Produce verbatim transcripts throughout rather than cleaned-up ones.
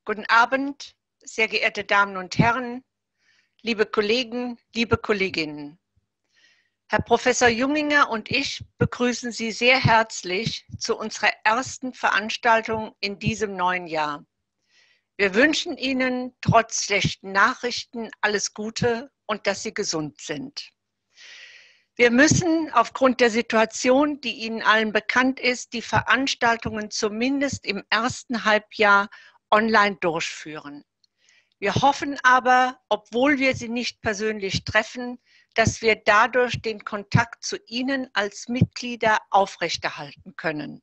Guten Abend, sehr geehrte Damen und Herren, liebe Kollegen, liebe Kolleginnen. Herr Professor Junginger und ich begrüßen Sie sehr herzlich zu unserer ersten Veranstaltung in diesem neuen Jahr. Wir wünschen Ihnen trotz schlechten Nachrichten alles Gute und dass Sie gesund sind. Wir müssen aufgrund der Situation, die Ihnen allen bekannt ist, die Veranstaltungen zumindest im ersten Halbjahr online durchführen. Wir hoffen aber, obwohl wir Sie nicht persönlich treffen, dass wir dadurch den Kontakt zu Ihnen als Mitglieder aufrechterhalten können.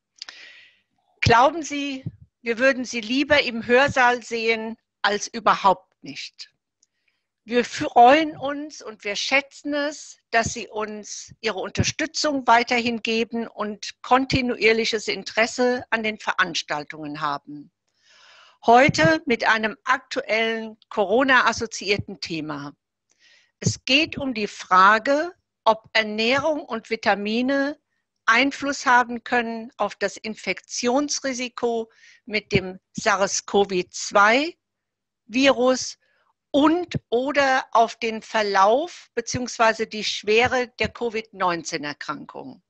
Glauben Sie, wir würden Sie lieber im Hörsaal sehen als überhaupt nicht. Wir freuen uns und wir schätzen es, dass Sie uns Ihre Unterstützung weiterhin geben und kontinuierliches Interesse an den Veranstaltungen haben. Heute mit einem aktuellen Corona-assoziierten Thema. Es geht um die Frage, ob Ernährung und Vitamine Einfluss haben können auf das Infektionsrisiko mit dem SARS CoV zwei Virus und oder auf den Verlauf bzw. die Schwere der Covid neunzehn Erkrankung.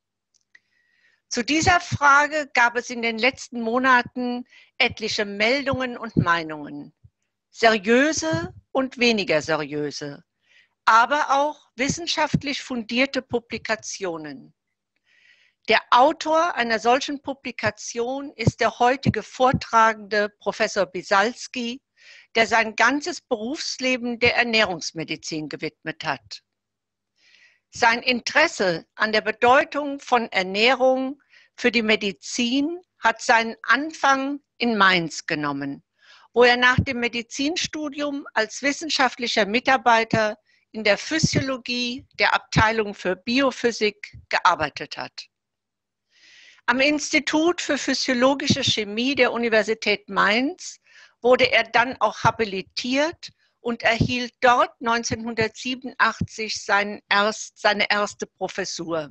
Zu dieser Frage gab es in den letzten Monaten etliche Meldungen und Meinungen, seriöse und weniger seriöse, aber auch wissenschaftlich fundierte Publikationen. Der Autor einer solchen Publikation ist der heutige Vortragende Professor Bisalski, der sein ganzes Berufsleben der Ernährungsmedizin gewidmet hat. Sein Interesse an der Bedeutung von Ernährung für die Medizin hat seinen Anfang in Mainz genommen, wo er nach dem Medizinstudium als wissenschaftlicher Mitarbeiter in der Physiologie der Abteilung für Biophysik gearbeitet hat. Am Institut für Physiologische Chemie der Universität Mainz wurde er dann auch habilitiert und erhielt dort neunzehnhundertsiebenundachtzig seinen erst, seine erste Professur.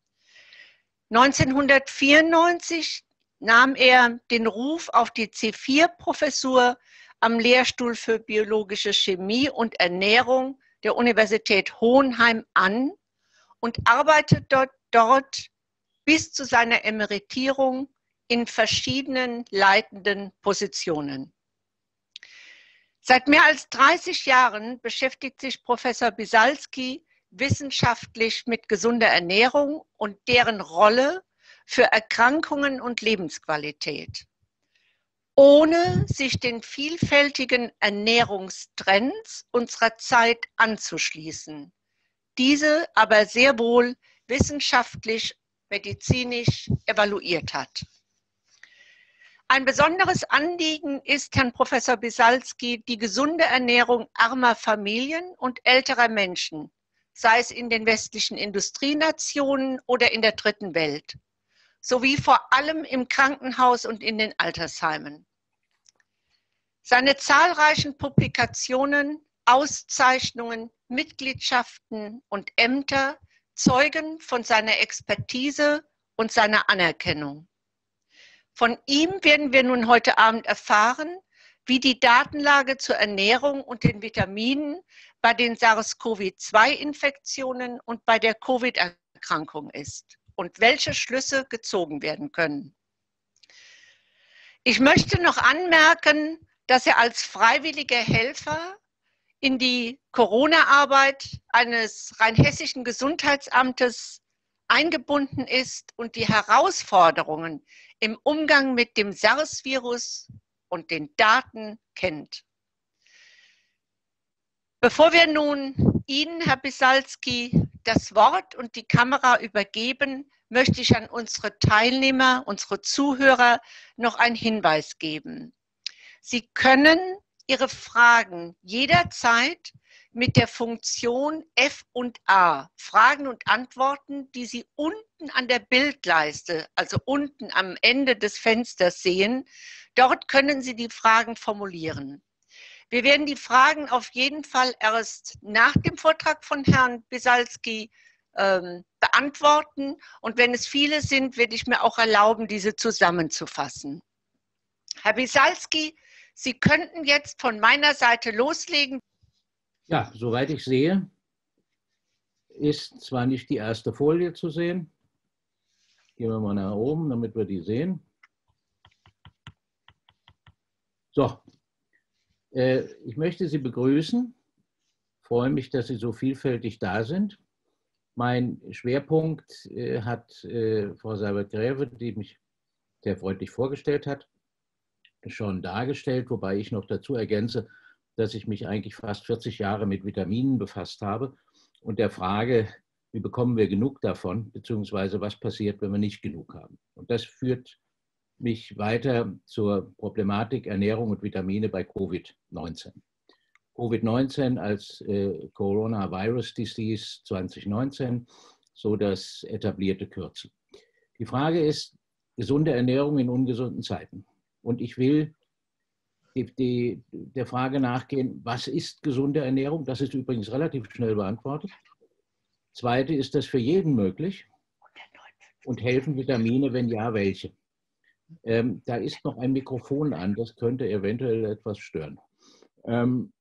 neunzehnhundertvierundneunzig nahm er den Ruf auf die C vier Professur am Lehrstuhl für Biologische Chemie und Ernährung der Universität Hohenheim an und arbeitet dort, dort bis zu seiner Emeritierung in verschiedenen leitenden Positionen. Seit mehr als dreißig Jahren beschäftigt sich Professor Bisalski wissenschaftlich mit gesunder Ernährung und deren Rolle für Erkrankungen und Lebensqualität, ohne sich den vielfältigen Ernährungstrends unserer Zeit anzuschließen, diese aber sehr wohl wissenschaftlich, medizinisch evaluiert hat. Ein besonderes Anliegen ist Herrn Professor Bisalski die gesunde Ernährung armer Familien und älterer Menschen, sei es in den westlichen Industrienationen oder in der dritten Welt, sowie vor allem im Krankenhaus und in den Altersheimen. Seine zahlreichen Publikationen, Auszeichnungen, Mitgliedschaften und Ämter zeugen von seiner Expertise und seiner Anerkennung. Von ihm werden wir nun heute Abend erfahren, wie die Datenlage zur Ernährung und den Vitaminen bei den SARS CoV zwei Infektionen und bei der Covid-Erkrankung ist und welche Schlüsse gezogen werden können. Ich möchte noch anmerken, dass er als freiwilliger Helfer in die Corona-Arbeit eines rheinhessischen Gesundheitsamtes eingebunden ist und die Herausforderungen im Umgang mit dem SARS-Virus und den Daten kennt. Bevor wir nun Ihnen, Herr Bisalski, das Wort und die Kamera übergeben, möchte ich an unsere Teilnehmer, unsere Zuhörer noch einen Hinweis geben. Sie können Ihre Fragen jederzeit mit der Funktion F und A, Fragen und Antworten, die Sie unten an der Bildleiste, also unten am Ende des Fensters sehen, dort können Sie die Fragen formulieren. Wir werden die Fragen auf jeden Fall erst nach dem Vortrag von Herrn Bisalski ähm, beantworten und wenn es viele sind, werde ich mir auch erlauben, diese zusammenzufassen. Herr Wiesalski, Sie könnten jetzt von meiner Seite loslegen. Ja, soweit ich sehe, ist zwar nicht die erste Folie zu sehen. Gehen wir mal nach oben, damit wir die sehen. So, äh, ich möchte Sie begrüßen. Ich freue mich, dass Sie so vielfältig da sind. Mein Schwerpunkt äh, hat äh, Frau Seibert-Gräve, die mich sehr freundlich vorgestellt hat, schon dargestellt, wobei ich noch dazu ergänze, dass ich mich eigentlich fast vierzig Jahre mit Vitaminen befasst habe und der Frage, wie bekommen wir genug davon, beziehungsweise was passiert, wenn wir nicht genug haben. Und das führt mich weiter zur Problematik Ernährung und Vitamine bei Covid neunzehn. Covid neunzehn als äh, Coronavirus Disease zwanzig neunzehn, so das etablierte Kürzel. Die Frage ist, gesunde Ernährung in ungesunden Zeiten. Und ich will die, die, der Frage nachgehen, was ist gesunde Ernährung? Das ist übrigens relativ schnell beantwortet. Zweite, ist das für jeden möglich? Und helfen Vitamine, wenn ja, welche? Ähm, da ist noch ein Mikrofon an, das könnte eventuell etwas stören. Ähm,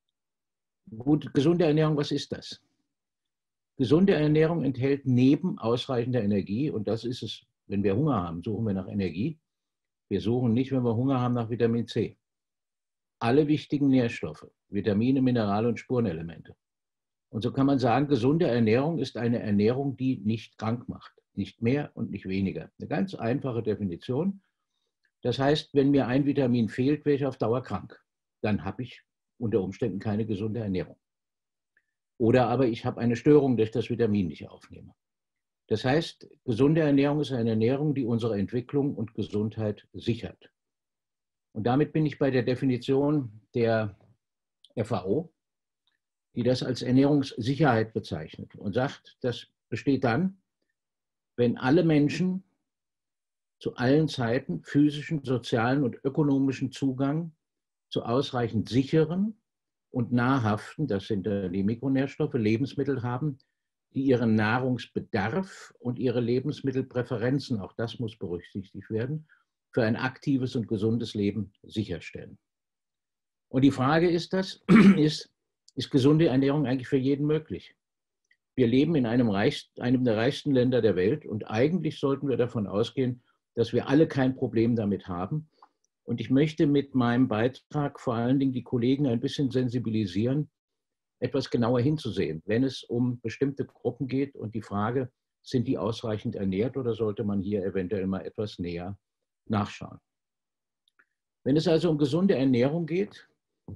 gut, gesunde Ernährung, was ist das? Gesunde Ernährung enthält neben ausreichender Energie, und das ist es, wenn wir Hunger haben, suchen wir nach Energie. Wir suchen nicht, wenn wir Hunger haben, nach Vitamin C. Alle wichtigen Nährstoffe, Vitamine, Minerale und Spurenelemente. Und so kann man sagen, gesunde Ernährung ist eine Ernährung, die nicht krank macht. Nicht mehr und nicht weniger. Eine ganz einfache Definition. Das heißt, wenn mir ein Vitamin fehlt, wäre ich auf Dauer krank. Dann habe ich unter Umständen keine gesunde Ernährung. Oder aber ich habe eine Störung, dass ich das Vitamin nicht aufnehme. Das heißt, gesunde Ernährung ist eine Ernährung, die unsere Entwicklung und Gesundheit sichert. Und damit bin ich bei der Definition der F A O, die das als Ernährungssicherheit bezeichnet und sagt, das besteht dann, wenn alle Menschen zu allen Zeiten physischen, sozialen und ökonomischen Zugang zu ausreichend sicheren und nahrhaften, das sind die Mikronährstoffe, Lebensmittel haben, die ihren Nahrungsbedarf und ihre Lebensmittelpräferenzen, auch das muss berücksichtigt werden, für ein aktives und gesundes Leben sicherstellen. Und die Frage ist das, ist, ist gesunde Ernährung eigentlich für jeden möglich? Wir leben in einem, reich, einem der reichsten Länder der Welt und eigentlich sollten wir davon ausgehen, dass wir alle kein Problem damit haben. Und ich möchte mit meinem Beitrag vor allen Dingen die Kollegen ein bisschen sensibilisieren, etwas genauer hinzusehen, wenn es um bestimmte Gruppen geht und die Frage, sind die ausreichend ernährt oder sollte man hier eventuell mal etwas näher nachschauen. Wenn es also um gesunde Ernährung geht,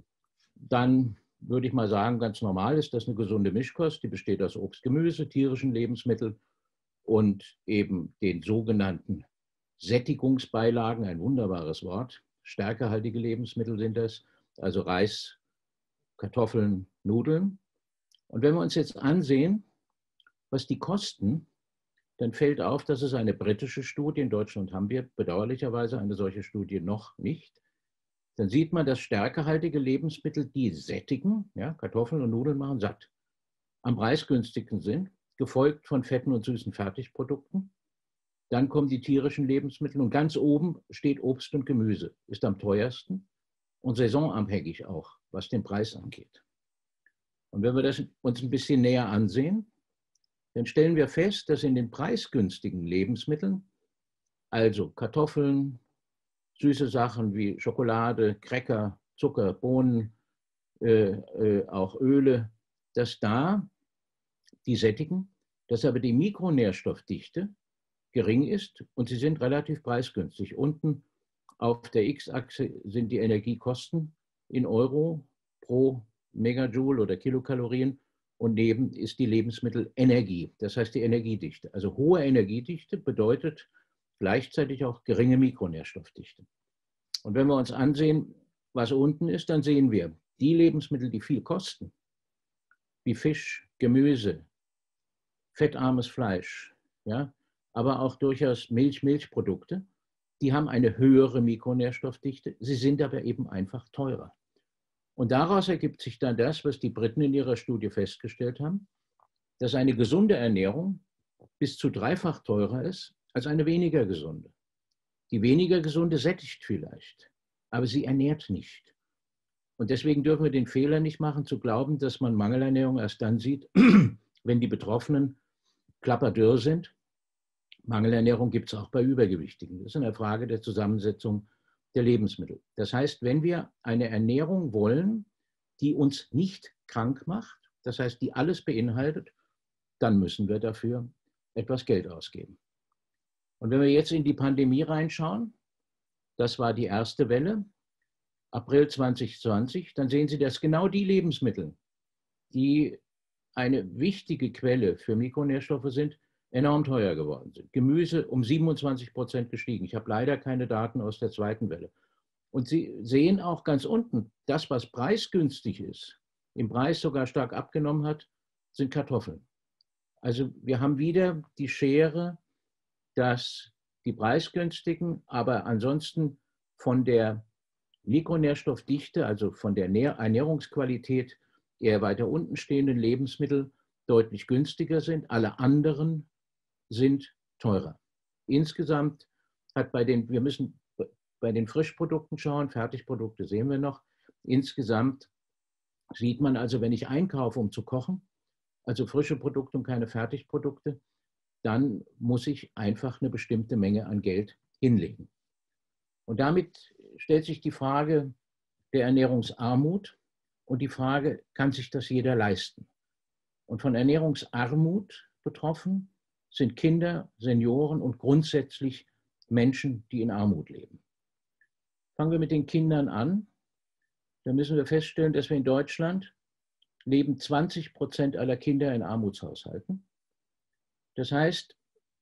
dann würde ich mal sagen, ganz normal ist das eine gesunde Mischkost, die besteht aus Obst, Gemüse, tierischen Lebensmitteln und eben den sogenannten Sättigungsbeilagen, ein wunderbares Wort, stärkehaltige Lebensmittel sind das, also Reis, Kartoffeln, Nudeln. Und wenn wir uns jetzt ansehen, was die kosten, dann fällt auf, dass es eine britische Studie, in Deutschland haben wir bedauerlicherweise eine solche Studie noch nicht. Dann sieht man, dass stärkehaltige Lebensmittel, die sättigen, ja, Kartoffeln und Nudeln machen satt, am preisgünstigsten sind, gefolgt von fetten und süßen Fertigprodukten. Dann kommen die tierischen Lebensmittel und ganz oben steht Obst und Gemüse, ist am teuersten und saisonabhängig auch, was den Preis angeht. Und wenn wir das uns ein bisschen näher ansehen, dann stellen wir fest, dass in den preisgünstigen Lebensmitteln, also Kartoffeln, süße Sachen wie Schokolade, Cracker, Zucker, Bohnen, äh, äh, auch Öle, dass da die sättigen, dass aber die Mikronährstoffdichte gering ist und sie sind relativ preisgünstig. Unten auf der X-Achse sind die Energiekosten in Euro pro Megajoule oder Kilokalorien und neben ist die Lebensmittelenergie, das heißt die Energiedichte. Also hohe Energiedichte bedeutet gleichzeitig auch geringe Mikronährstoffdichte. Und wenn wir uns ansehen, was unten ist, dann sehen wir, die Lebensmittel, die viel kosten, wie Fisch, Gemüse, fettarmes Fleisch, ja, aber auch durchaus Milch, Milchprodukte, die haben eine höhere Mikronährstoffdichte, sie sind aber eben einfach teurer. Und daraus ergibt sich dann das, was die Briten in ihrer Studie festgestellt haben, dass eine gesunde Ernährung bis zu dreifach teurer ist als eine weniger gesunde. Die weniger gesunde sättigt vielleicht, aber sie ernährt nicht. Und deswegen dürfen wir den Fehler nicht machen, zu glauben, dass man Mangelernährung erst dann sieht, wenn die Betroffenen klapperdürr sind. Mangelernährung gibt es auch bei Übergewichtigen. Das ist eine Frage der Zusammensetzung der Lebensmittel. Das heißt, wenn wir eine Ernährung wollen, die uns nicht krank macht, das heißt, die alles beinhaltet, dann müssen wir dafür etwas Geld ausgeben. Und wenn wir jetzt in die Pandemie reinschauen, das war die erste Welle, April zwanzig zwanzig, dann sehen Sie, dass genau die Lebensmittel, die eine wichtige Quelle für Mikronährstoffe sind, enorm teuer geworden sind. Gemüse um siebenundzwanzig Prozent gestiegen. Ich habe leider keine Daten aus der zweiten Welle. Und Sie sehen auch ganz unten, das, was preisgünstig ist, im Preis sogar stark abgenommen hat, sind Kartoffeln. Also wir haben wieder die Schere, dass die preisgünstigen, aber ansonsten von der Mikronährstoffdichte, also von der Ernährungsqualität eher weiter unten stehenden Lebensmittel deutlich günstiger sind. Alle anderen sind teurer. Insgesamt hat bei den, wir müssen bei den Frischprodukten schauen, Fertigprodukte sehen wir noch. Insgesamt sieht man also, wenn ich einkaufe, um zu kochen, also frische Produkte und keine Fertigprodukte, dann muss ich einfach eine bestimmte Menge an Geld hinlegen. Und damit stellt sich die Frage der Ernährungsarmut und die Frage, kann sich das jeder leisten? Und von Ernährungsarmut betroffen sind Kinder, Senioren und grundsätzlich Menschen, die in Armut leben. Fangen wir mit den Kindern an. Da müssen wir feststellen, dass wir in Deutschland leben zwanzig Prozent aller Kinder in Armutshaushalten. Das heißt,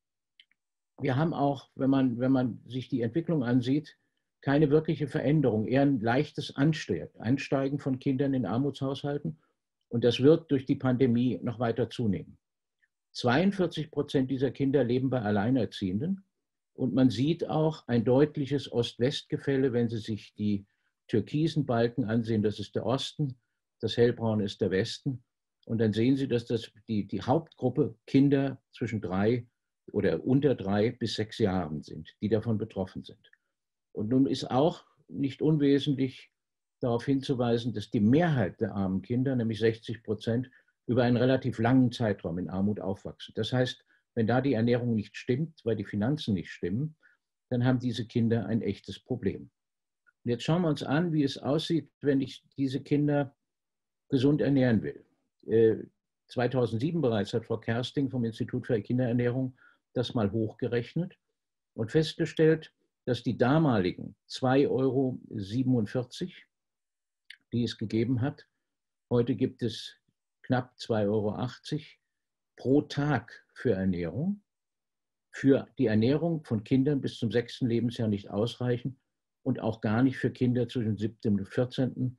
wir haben auch, wenn man, wenn man sich die Entwicklung ansieht, keine wirkliche Veränderung, eher ein leichtes Einsteigen von Kindern in Armutshaushalten. Und das wird durch die Pandemie noch weiter zunehmen. zweiundvierzig Prozent dieser Kinder leben bei Alleinerziehenden. Und man sieht auch ein deutliches Ost-West-Gefälle, wenn Sie sich die türkisen Balken ansehen. Das ist der Osten, das hellbraune ist der Westen. Und dann sehen Sie, dass das die, die Hauptgruppe Kinder zwischen drei oder unter drei bis sechs Jahren sind, die davon betroffen sind. Und nun ist auch nicht unwesentlich darauf hinzuweisen, dass die Mehrheit der armen Kinder, nämlich sechzig Prozent, über einen relativ langen Zeitraum in Armut aufwachsen. Das heißt, wenn da die Ernährung nicht stimmt, weil die Finanzen nicht stimmen, dann haben diese Kinder ein echtes Problem. Und jetzt schauen wir uns an, wie es aussieht, wenn ich diese Kinder gesund ernähren will. zweitausendsieben bereits hat Frau Kersting vom Institut für Kinderernährung das mal hochgerechnet und festgestellt, dass die damaligen zwei Euro siebenundvierzig, die es gegeben hat, heute gibt es knapp zwei Euro achtzig pro Tag für Ernährung, für die Ernährung von Kindern bis zum sechsten Lebensjahr nicht ausreichen und auch gar nicht für Kinder zwischen siebten und vierzehnten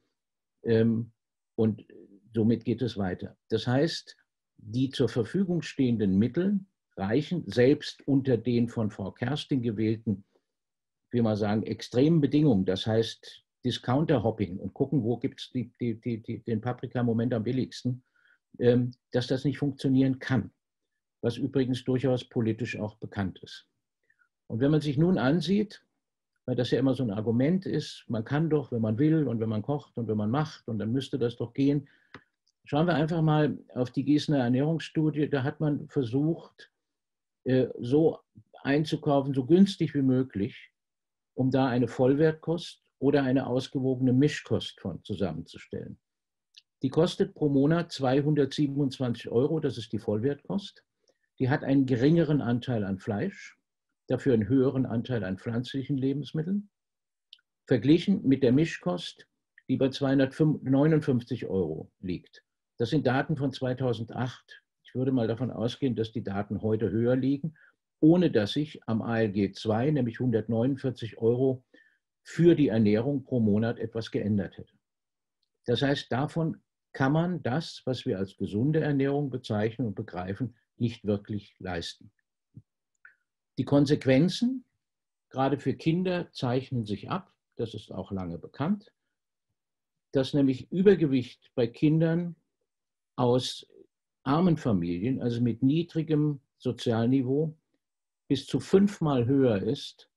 Und somit geht es weiter. Das heißt, die zur Verfügung stehenden Mittel reichen selbst unter den von Frau Kersting gewählten, wie man sagen, extremen Bedingungen, das heißt Discounter-Hopping und gucken, wo gibt es die, die, die, die, den Paprika im Moment am billigsten, ähm, dass das nicht funktionieren kann, was übrigens durchaus politisch auch bekannt ist. Und wenn man sich nun ansieht, weil das ja immer so ein Argument ist, man kann doch, wenn man will und wenn man kocht und wenn man macht und dann müsste das doch gehen. Schauen wir einfach mal auf die Gießener Ernährungsstudie, da hat man versucht, äh, so einzukaufen, so günstig wie möglich, um da eine Vollwertkost oder eine ausgewogene Mischkost von zusammenzustellen. Die kostet pro Monat zweihundertsiebenundzwanzig Euro, das ist die Vollwertkost. Die hat einen geringeren Anteil an Fleisch, dafür einen höheren Anteil an pflanzlichen Lebensmitteln. Verglichen mit der Mischkost, die bei zweihundertneunundfünfzig Euro liegt. Das sind Daten von zweitausendacht. Ich würde mal davon ausgehen, dass die Daten heute höher liegen, ohne dass sich am A L G zwei, nämlich hundertneunundvierzig Euro, für die Ernährung pro Monat etwas geändert hätte. Das heißt, davon kann man das, was wir als gesunde Ernährung bezeichnen und begreifen, nicht wirklich leisten. Die Konsequenzen, gerade für Kinder, zeichnen sich ab, das ist auch lange bekannt, dass nämlich Übergewicht bei Kindern aus armen Familien, also mit niedrigem Sozialniveau, bis zu fünfmal höher ist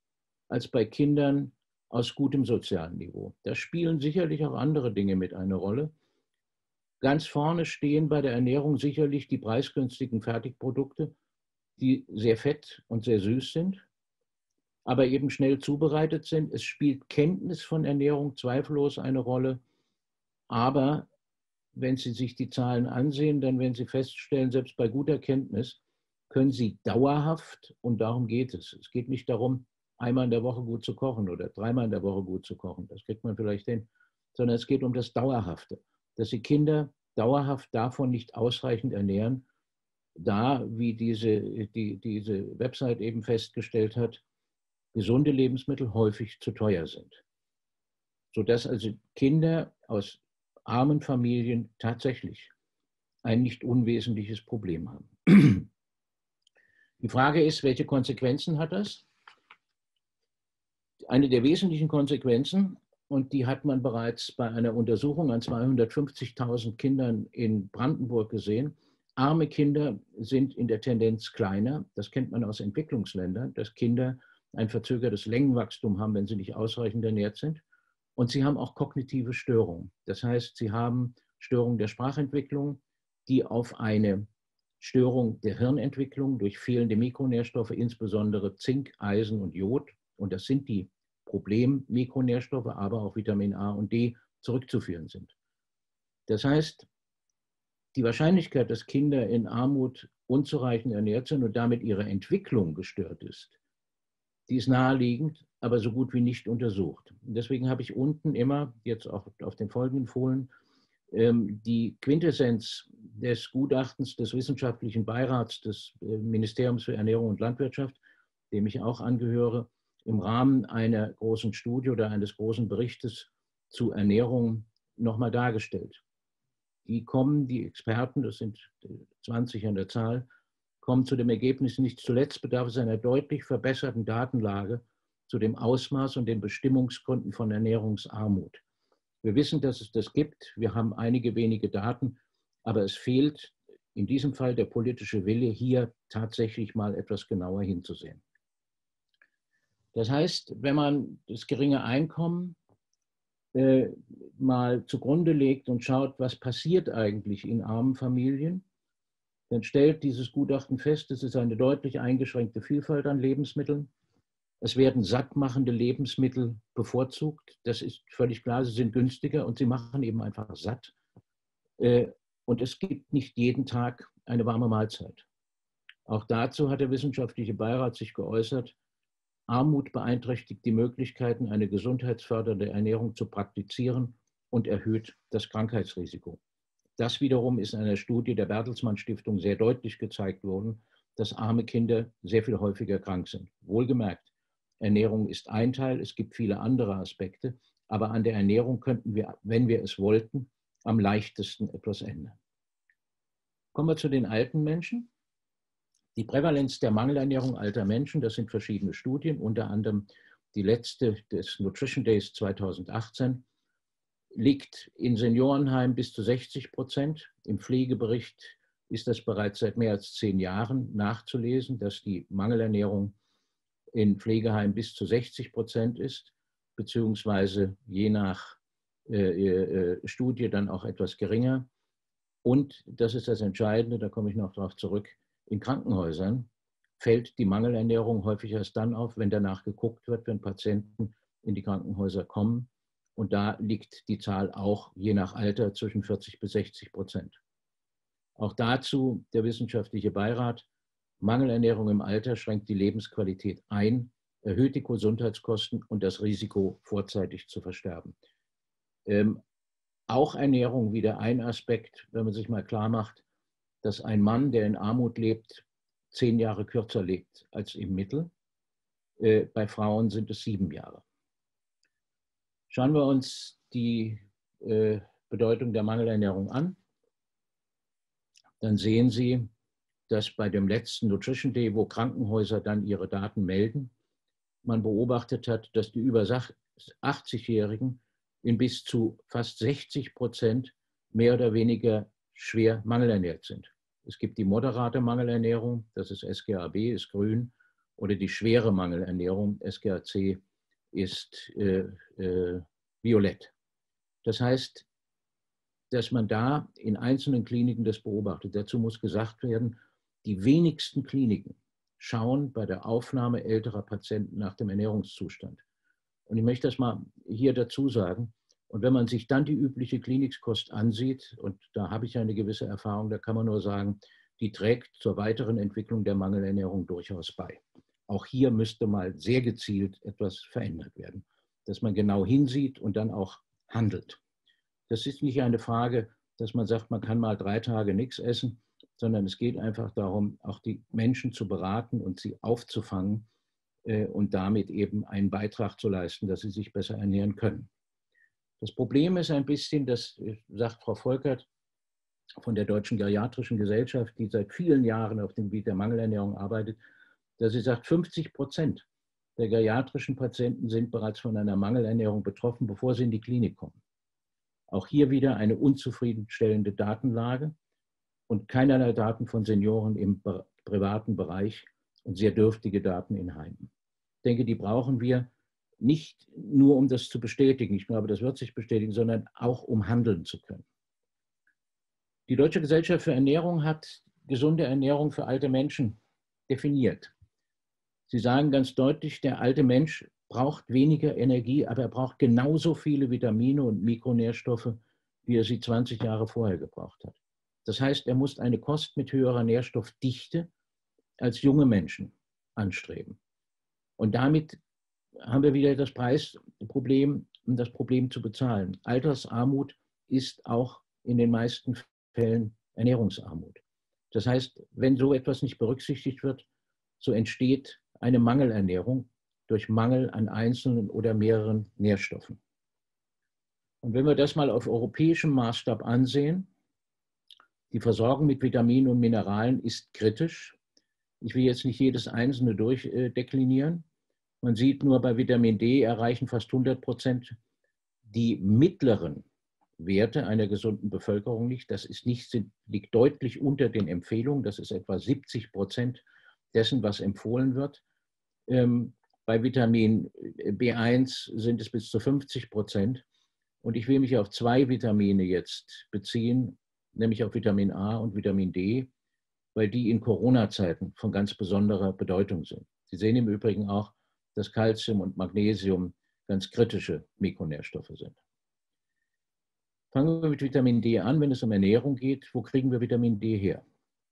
als bei Kindern aus gutem sozialen Niveau. Da spielen sicherlich auch andere Dinge mit eine Rolle. Ganz vorne stehen bei der Ernährung sicherlich die preisgünstigen Fertigprodukte, die sehr fett und sehr süß sind, aber eben schnell zubereitet sind. Es spielt Kenntnis von Ernährung zweifellos eine Rolle. Aber wenn Sie sich die Zahlen ansehen, dann werden Sie feststellen, selbst bei guter Kenntnis können Sie dauerhaft, und darum geht es. Es geht nicht darum, einmal in der Woche gut zu kochen oder dreimal in der Woche gut zu kochen. Das kriegt man vielleicht hin. Sondern es geht um das Dauerhafte, dass Sie Kinder dauerhaft davon nicht ausreichend ernähren, da, wie diese, die, diese Website eben festgestellt hat, gesunde Lebensmittel häufig zu teuer sind. Sodass also Kinder aus armen Familien tatsächlich ein nicht unwesentliches Problem haben. Die Frage ist, welche Konsequenzen hat das? Eine der wesentlichen Konsequenzen, und die hat man bereits bei einer Untersuchung an zweihundertfünfzigtausend Kindern in Brandenburg gesehen. Arme Kinder sind in der Tendenz kleiner. Das kennt man aus Entwicklungsländern, dass Kinder ein verzögertes Längenwachstum haben, wenn sie nicht ausreichend ernährt sind. Und sie haben auch kognitive Störungen. Das heißt, sie haben Störungen der Sprachentwicklung, die auf eine Störung der Hirnentwicklung durch fehlende Mikronährstoffe, insbesondere Zink, Eisen und Jod, und das sind die Problemmikronährstoffe, aber auch Vitamin A und D, zurückzuführen sind. Das heißt, die Wahrscheinlichkeit, dass Kinder in Armut unzureichend ernährt sind und damit ihre Entwicklung gestört ist, die ist naheliegend, aber so gut wie nicht untersucht. Und deswegen habe ich unten immer, jetzt auch auf den folgenden Folien, die Quintessenz des Gutachtens des Wissenschaftlichen Beirats des Ministeriums für Ernährung und Landwirtschaft, dem ich auch angehöre, im Rahmen einer großen Studie oder eines großen Berichtes zu Ernährung nochmal dargestellt. Die kommen, die Experten, das sind zwanzig an der Zahl, kommen zu dem Ergebnis, nicht zuletzt bedarf es einer deutlich verbesserten Datenlage zu dem Ausmaß und den Bestimmungsgründen von Ernährungsarmut. Wir wissen, dass es das gibt. Wir haben einige wenige Daten, aber es fehlt in diesem Fall der politische Wille, hier tatsächlich mal etwas genauer hinzusehen. Das heißt, wenn man das geringe Einkommen äh, mal zugrunde legt und schaut, was passiert eigentlich in armen Familien, dann stellt dieses Gutachten fest, es ist eine deutlich eingeschränkte Vielfalt an Lebensmitteln. Es werden sattmachende Lebensmittel bevorzugt. Das ist völlig klar, sie sind günstiger und sie machen eben einfach satt. Und es gibt nicht jeden Tag eine warme Mahlzeit. Auch dazu hat der Wissenschaftliche Beirat sich geäußert. Armut beeinträchtigt die Möglichkeiten, eine gesundheitsfördernde Ernährung zu praktizieren und erhöht das Krankheitsrisiko. Das wiederum ist in einer Studie der Bertelsmann Stiftung sehr deutlich gezeigt worden, dass arme Kinder sehr viel häufiger krank sind. Wohlgemerkt, Ernährung ist ein Teil, es gibt viele andere Aspekte, aber an der Ernährung könnten wir, wenn wir es wollten, am leichtesten etwas ändern. Kommen wir zu den alten Menschen. Die Prävalenz der Mangelernährung alter Menschen, das sind verschiedene Studien, unter anderem die letzte des Nutrition Days zweitausendachtzehn, liegt in Seniorenheimen bis zu sechzig Prozent. Im Pflegebericht ist das bereits seit mehr als zehn Jahren nachzulesen, dass die Mangelernährung in Pflegeheimen bis zu sechzig Prozent ist, beziehungsweise je nach äh, äh, Studie dann auch etwas geringer. Und, das ist das Entscheidende, da komme ich noch darauf zurück, in Krankenhäusern fällt die Mangelernährung häufig erst dann auf, wenn danach geguckt wird, wenn Patienten in die Krankenhäuser kommen. Und da liegt die Zahl auch je nach Alter zwischen vierzig bis sechzig Prozent. Auch dazu der wissenschaftliche Beirat: Mangelernährung im Alter schränkt die Lebensqualität ein, erhöht die Gesundheitskosten und das Risiko, vorzeitig zu versterben. Ähm, auch Ernährung wieder ein Aspekt, wenn man sich mal klar macht, dass ein Mann, der in Armut lebt, zehn Jahre kürzer lebt als im Mittel. Äh, bei Frauen sind es sieben Jahre. Schauen wir uns die äh, Bedeutung der Mangelernährung an. Dann sehen Sie, dass bei dem letzten Nutrition Day, wo Krankenhäuser dann ihre Daten melden, man beobachtet hat, dass die über achtzigjährigen in bis zu fast sechzig Prozent mehr oder weniger schwer mangelernährt sind. Es gibt die moderate Mangelernährung, das ist S G A B, ist grün, oder die schwere Mangelernährung, S G A C, ist äh, äh, violett. Das heißt, dass man da in einzelnen Kliniken das beobachtet. Dazu muss gesagt werden, die wenigsten Kliniken schauen bei der Aufnahme älterer Patienten nach dem Ernährungszustand. Und ich möchte das mal hier dazu sagen. Und wenn man sich dann die übliche Klinikkost ansieht, und da habe ich eine gewisse Erfahrung, da kann man nur sagen, die trägt zur weiteren Entwicklung der Mangelernährung durchaus bei. Auch hier müsste mal sehr gezielt etwas verändert werden, dass man genau hinsieht und dann auch handelt. Das ist nicht eine Frage, dass man sagt, man kann mal drei Tage nichts essen, sondern es geht einfach darum, auch die Menschen zu beraten und sie aufzufangen äh, und damit eben einen Beitrag zu leisten, dass sie sich besser ernähren können. Das Problem ist ein bisschen, das sagt Frau Volkert von der Deutschen Geriatrischen Gesellschaft, die seit vielen Jahren auf dem Gebiet der Mangelernährung arbeitet, dass sie sagt, fünfzig Prozent der geriatrischen Patienten sind bereits von einer Mangelernährung betroffen, bevor sie in die Klinik kommen. Auch hier wieder eine unzufriedenstellende Datenlage und keinerlei Daten von Senioren im privaten Bereich und sehr dürftige Daten in Heimen. Ich denke, die brauchen wir nicht nur, um das zu bestätigen, ich glaube, das wird sich bestätigen, sondern auch, um handeln zu können. Die Deutsche Gesellschaft für Ernährung hat gesunde Ernährung für alte Menschen definiert. Sie sagen ganz deutlich, der alte Mensch braucht weniger Energie, aber er braucht genauso viele Vitamine und Mikronährstoffe, wie er sie zwanzig Jahre vorher gebraucht hat. Das heißt, er muss eine Kost mit höherer Nährstoffdichte als junge Menschen anstreben. Und damit haben wir wieder das Preisproblem, um das Problem zu bezahlen. Altersarmut ist auch in den meisten Fällen Ernährungsarmut. Das heißt, wenn so etwas nicht berücksichtigt wird, so entsteht eine Mangelernährung durch Mangel an einzelnen oder mehreren Nährstoffen. Und wenn wir das mal auf europäischem Maßstab ansehen, die Versorgung mit Vitaminen und Mineralen ist kritisch. Ich will jetzt nicht jedes einzelne durchdeklinieren. Man sieht nur, bei Vitamin D erreichen fast hundert Prozent die mittleren Werte einer gesunden Bevölkerung nicht. Das ist nicht, liegt deutlich unter den Empfehlungen. Das ist etwa siebzig Prozent dessen, was empfohlen wird. Ähm, bei Vitamin B eins sind es bis zu fünfzig Prozent. Und ich will mich auf zwei Vitamine jetzt beziehen, nämlich auf Vitamin A und Vitamin D, weil die in Corona-Zeiten von ganz besonderer Bedeutung sind. Sie sehen im Übrigen auch, dass Calcium und Magnesium ganz kritische Mikronährstoffe sind. Fangen wir mit Vitamin D an, wenn es um Ernährung geht. Wo kriegen wir Vitamin D her?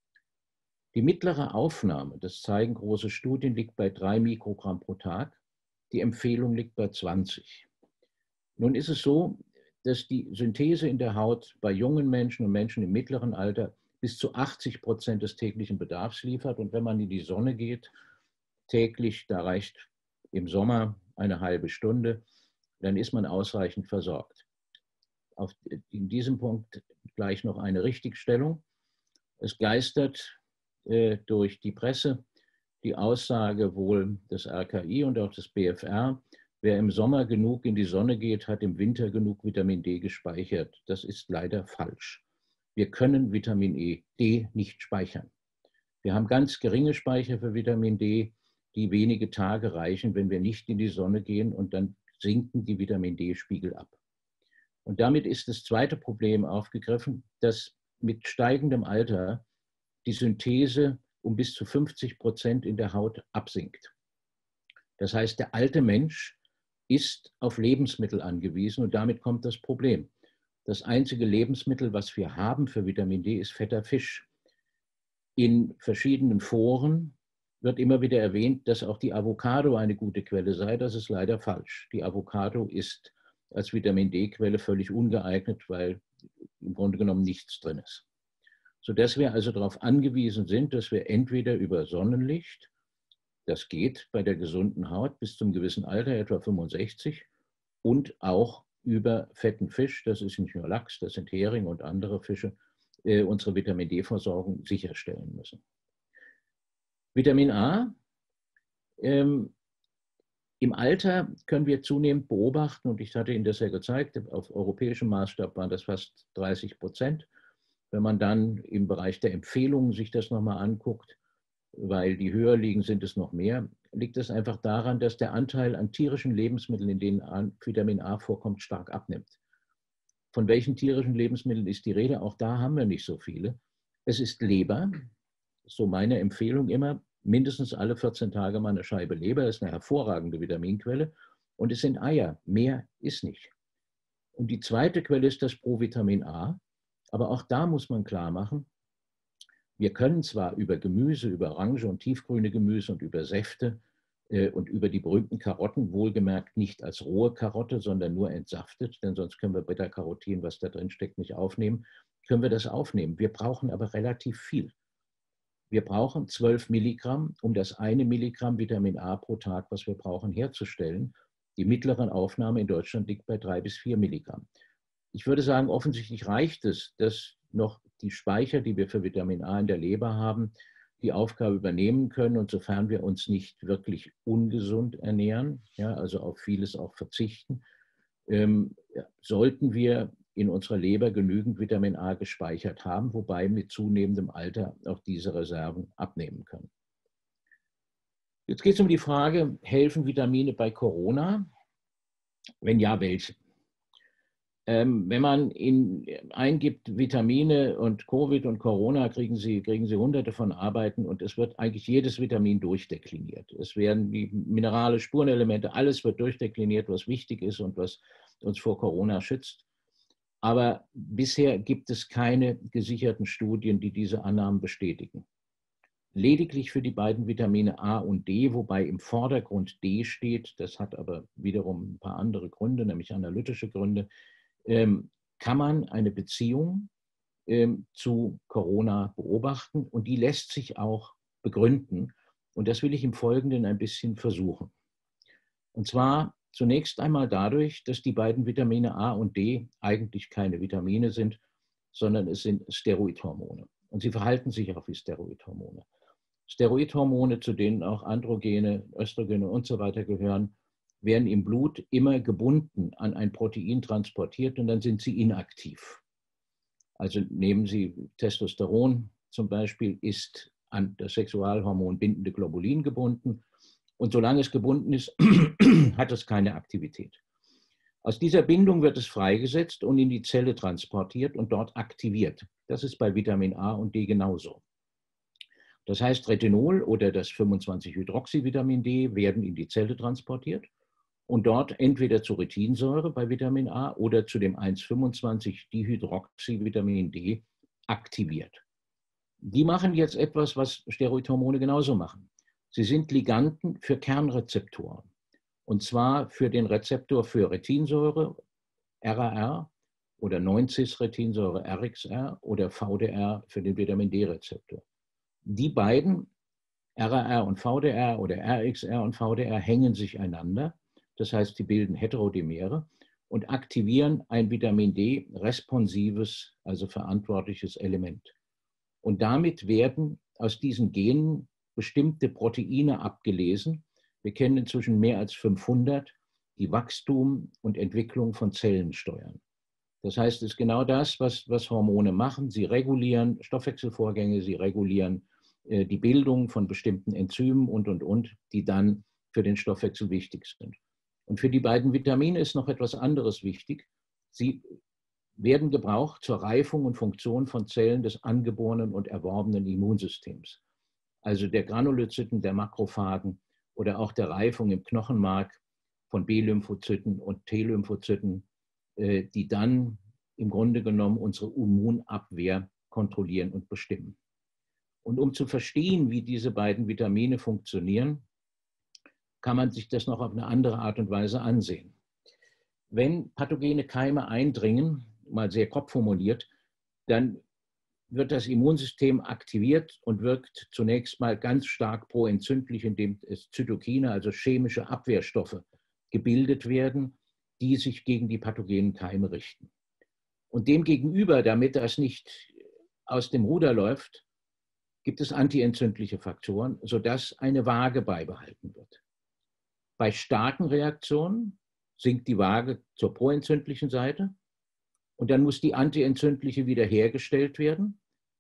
Die mittlere Aufnahme, das zeigen große Studien, liegt bei drei Mikrogramm pro Tag. Die Empfehlung liegt bei zwanzig. Nun ist es so, dass die Synthese in der Haut bei jungen Menschen und Menschen im mittleren Alter bis zu achtzig Prozent des täglichen Bedarfs liefert. Und wenn man in die Sonne geht, täglich, da reicht im Sommer eine halbe Stunde, dann ist man ausreichend versorgt. Auf, in diesem Punkt gleich noch eine Richtigstellung. Es geistert äh, durch die Presse die Aussage wohl des R K I und auch des B F R, wer im Sommer genug in die Sonne geht, hat im Winter genug Vitamin D gespeichert. Das ist leider falsch. Wir können Vitamin D nicht speichern. Wir haben ganz geringe Speicher für Vitamin D, die wenige Tage reichen, wenn wir nicht in die Sonne gehen, und dann sinken die Vitamin D-Spiegel ab. Und damit ist das zweite Problem aufgegriffen, dass mit steigendem Alter die Synthese um bis zu fünfzig Prozent in der Haut absinkt. Das heißt, der alte Mensch ist auf Lebensmittel angewiesen und damit kommt das Problem. Das einzige Lebensmittel, was wir haben für Vitamin D, ist fetter Fisch. In verschiedenen Foren wird immer wieder erwähnt, dass auch die Avocado eine gute Quelle sei. Das ist leider falsch. Die Avocado ist als Vitamin D-Quelle völlig ungeeignet, weil im Grunde genommen nichts drin ist. Sodass wir also darauf angewiesen sind, dass wir entweder über Sonnenlicht, das geht bei der gesunden Haut bis zum gewissen Alter, etwa fünfundsechzig, und auch über fetten Fisch, das ist nicht nur Lachs, das sind Hering und andere Fische, äh, unsere Vitamin D-Versorgung sicherstellen müssen. Vitamin A. Ähm, Im Alter können wir zunehmend beobachten, und ich hatte Ihnen das ja gezeigt, auf europäischem Maßstab waren das fast dreißig Prozent. Wenn man dann im Bereich der Empfehlungen sich das nochmal anguckt, weil die höher liegen, sind es noch mehr, liegt es einfach daran, dass der Anteil an tierischen Lebensmitteln, in denen Vitamin A vorkommt, stark abnimmt. Von welchen tierischen Lebensmitteln ist die Rede? Auch da haben wir nicht so viele. Es ist Leber, so meine Empfehlung immer, mindestens alle vierzehn Tage mal eine Scheibe Leber, das ist eine hervorragende Vitaminquelle. Und es sind Eier, mehr ist nicht. Und die zweite Quelle ist das Provitamin A, aber auch da muss man klar machen, wir können zwar über Gemüse, über Orange und tiefgrüne Gemüse und über Säfte äh, und über die berühmten Karotten, wohlgemerkt nicht als rohe Karotte, sondern nur entsaftet, denn sonst können wir Beta-Carotin, was da drin steckt, nicht aufnehmen, können wir das aufnehmen. Wir brauchen aber relativ viel. Wir brauchen zwölf Milligramm, um das eine Milligramm Vitamin A pro Tag, was wir brauchen, herzustellen. Die mittlere Aufnahme in Deutschland liegt bei drei bis vier Milligramm. Ich würde sagen, offensichtlich reicht es, dass noch die Speicher, die wir für Vitamin A in der Leber haben, die Aufgabe übernehmen können. Und sofern wir uns nicht wirklich ungesund ernähren, ja, also auf vieles auch verzichten, ähm, ja, sollten wir in unserer Leber genügend Vitamin A gespeichert haben, wobei mit zunehmendem Alter auch diese Reserven abnehmen können. Jetzt geht es um die Frage, helfen Vitamine bei Corona? Wenn ja, welche? Ähm, wenn man in, eingibt Vitamine und Covid und Corona, kriegen Sie, kriegen Sie hunderte von Arbeiten und es wird eigentlich jedes Vitamin durchdekliniert. Es werden die Minerale, Spurenelemente, alles wird durchdekliniert, was wichtig ist und was uns vor Corona schützt. Aber bisher gibt es keine gesicherten Studien, die diese Annahmen bestätigen. Lediglich für die beiden Vitamine A und D, wobei im Vordergrund D steht, das hat aber wiederum ein paar andere Gründe, nämlich analytische Gründe, ähm, kann man eine Beziehung ähm, zu Corona beobachten und die lässt sich auch begründen. Und das will ich im Folgenden ein bisschen versuchen. Und zwar zunächst einmal dadurch, dass die beiden Vitamine A und D eigentlich keine Vitamine sind, sondern es sind Steroidhormone. Und sie verhalten sich auch wie Steroidhormone. Steroidhormone, zu denen auch Androgene, Östrogene und so weiter gehören, werden im Blut immer gebunden an ein Protein transportiert und dann sind sie inaktiv. Also nehmen Sie Testosteron zum Beispiel, ist an das Sexualhormon bindende Globulin gebunden und solange es gebunden ist, hat es keine Aktivität. Aus dieser Bindung wird es freigesetzt und in die Zelle transportiert und dort aktiviert. Das ist bei Vitamin A und D genauso. Das heißt, Retinol oder das fünfundzwanzig Hydroxyvitamin D werden in die Zelle transportiert und dort entweder zu Retinsäure bei Vitamin A oder zu dem eins fünfundzwanzig Dihydroxyvitamin D aktiviert. Die machen jetzt etwas, was Steroidhormone genauso machen. Sie sind Liganden für Kernrezeptoren. Und zwar für den Rezeptor für Retinsäure, R A R, oder neun cis-Retinsäure, R X R, oder V D R für den Vitamin D-Rezeptor. Die beiden, R A R und V D R oder R X R und V D R, hängen sich einander. Das heißt, sie bilden Heterodimere und aktivieren ein Vitamin D-responsives, also verantwortliches Element. Und damit werden aus diesen Genen bestimmte Proteine abgelesen. Wir kennen inzwischen mehr als fünfhundert, die Wachstum und Entwicklung von Zellen steuern. Das heißt, es ist genau das, was, was Hormone machen. Sie regulieren Stoffwechselvorgänge, sie regulieren äh, die Bildung von bestimmten Enzymen und, und, und, die dann für den Stoffwechsel wichtig sind. Und für die beiden Vitamine ist noch etwas anderes wichtig. Sie werden gebraucht zur Reifung und Funktion von Zellen des angeborenen und erworbenen Immunsystems. Also der Granulozyten, der Makrophagen oder auch der Reifung im Knochenmark von B-Lymphozyten und T-Lymphozyten, die dann im Grunde genommen unsere Immunabwehr kontrollieren und bestimmen. Und um zu verstehen, wie diese beiden Vitamine funktionieren, kann man sich das noch auf eine andere Art und Weise ansehen. Wenn pathogene Keime eindringen, mal sehr grob formuliert, dann wird das Immunsystem aktiviert und wirkt zunächst mal ganz stark proentzündlich, indem es Zytokine, also chemische Abwehrstoffe, gebildet werden, die sich gegen die pathogenen Keime richten. Und demgegenüber, damit das nicht aus dem Ruder läuft, gibt es antientzündliche Faktoren, sodass eine Waage beibehalten wird. Bei starken Reaktionen sinkt die Waage zur proentzündlichen Seite und dann muss die antientzündliche wiederhergestellt werden.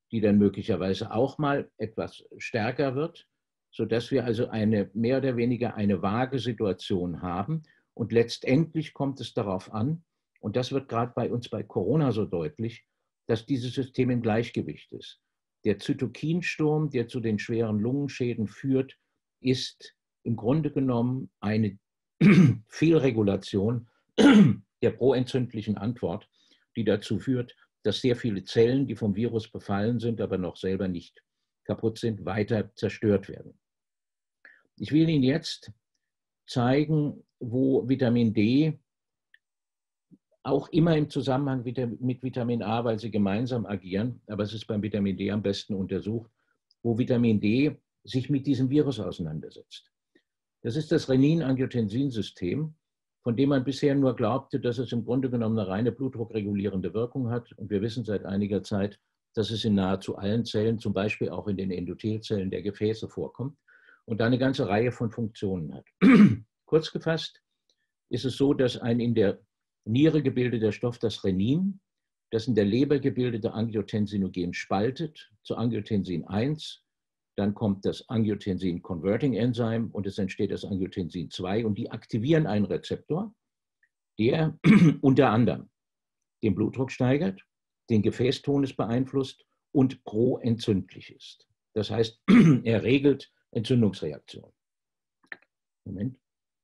die dann möglicherweise auch mal etwas stärker wird, sodass wir also eine mehr oder weniger eine vage Situation haben. Und letztendlich kommt es darauf an, und das wird gerade bei uns bei Corona so deutlich, dass dieses System im Gleichgewicht ist. Der Zytokinsturm, der zu den schweren Lungenschäden führt, ist im Grunde genommen eine Fehlregulation der proentzündlichen Antwort, die dazu führt, dass sehr viele Zellen, die vom Virus befallen sind, aber noch selber nicht kaputt sind, weiter zerstört werden. Ich will Ihnen jetzt zeigen, wo Vitamin D auch immer im Zusammenhang mit Vitamin A, weil sie gemeinsam agieren, aber es ist beim Vitamin D am besten untersucht, wo Vitamin D sich mit diesem Virus auseinandersetzt. Das ist das Renin-Angiotensin-System, von dem man bisher nur glaubte, dass es im Grunde genommen eine reine blutdruckregulierende Wirkung hat. Und wir wissen seit einiger Zeit, dass es in nahezu allen Zellen, zum Beispiel auch in den Endothelzellen der Gefäße vorkommt und da eine ganze Reihe von Funktionen hat. Kurz gefasst ist es so, dass ein in der Niere gebildeter Stoff, das Renin, das in der Leber gebildete Angiotensinogen spaltet zu Angiotensin eins, dann kommt das Angiotensin-Converting-Enzym und es entsteht das Angiotensin zwei und die aktivieren einen Rezeptor, der unter anderem den Blutdruck steigert, den Gefäßtonus beeinflusst und proentzündlich ist. Das heißt, er regelt Entzündungsreaktionen. Moment.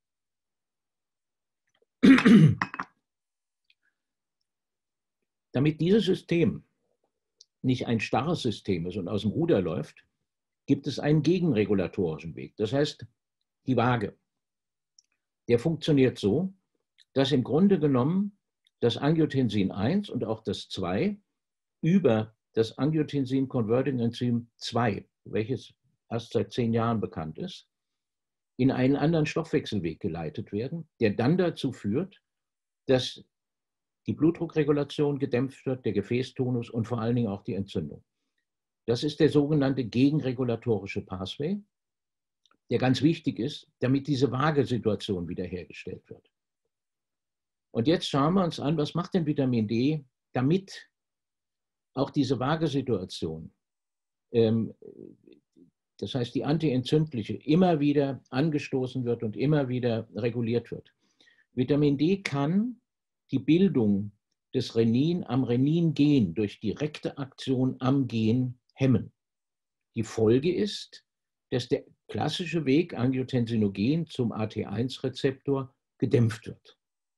Damit dieses System nicht ein starres System ist und aus dem Ruder läuft, gibt es einen gegenregulatorischen Weg. Das heißt, die Waage. Der funktioniert so, dass im Grunde genommen das Angiotensin eins und auch das zwei über das Angiotensin-Converting-Enzym zwei, welches erst seit zehn Jahren bekannt ist, in einen anderen Stoffwechselweg geleitet werden, der dann dazu führt, dass die Blutdruckregulation gedämpft wird, der Gefäßtonus und vor allen Dingen auch die Entzündung. Das ist der sogenannte gegenregulatorische Pathway, der ganz wichtig ist, damit diese Waagesituation wiederhergestellt wird. Und jetzt schauen wir uns an, was macht denn Vitamin D, damit auch diese Waagesituation, ähm, das heißt die antientzündliche, immer wieder angestoßen wird und immer wieder reguliert wird. Vitamin D kann die Bildung des Renin am Renin-Gen durch direkte Aktion am Gen hemmen. Die Folge ist, dass der klassische Weg Angiotensinogen zum A T eins Rezeptor gedämpft wird.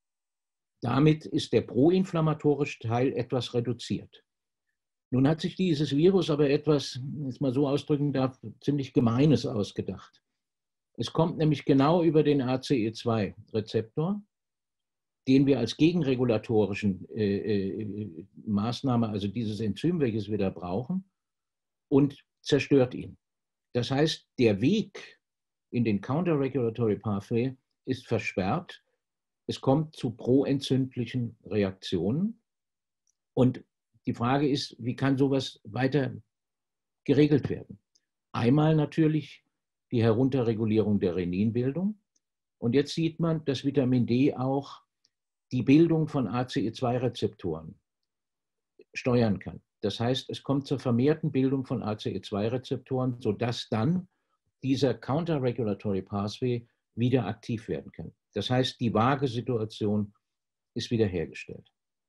Damit ist der proinflammatorische Teil etwas reduziert. Nun hat sich dieses Virus aber etwas, wenn ich es mal so ausdrücken darf, ziemlich Gemeines ausgedacht. Es kommt nämlich genau über den A C E zwei Rezeptor, den wir als gegenregulatorischen äh, äh, Maßnahme, also dieses Enzym, welches wir da brauchen, und zerstört ihn. Das heißt, der Weg in den Counter-Regulatory Pathway ist versperrt. Es kommt zu proentzündlichen Reaktionen. Und die Frage ist, wie kann sowas weiter geregelt werden? Einmal natürlich die Herunterregulierung der Reninbildung. Und jetzt sieht man, dass Vitamin D auch die Bildung von A C E zwei Rezeptoren steuern kann. Das heißt, es kommt zur vermehrten Bildung von A C E zwei Rezeptoren, sodass dann dieser Counter-Regulatory Pathway wieder aktiv werden kann. Das heißt, die Waagesituation ist wiederhergestellt.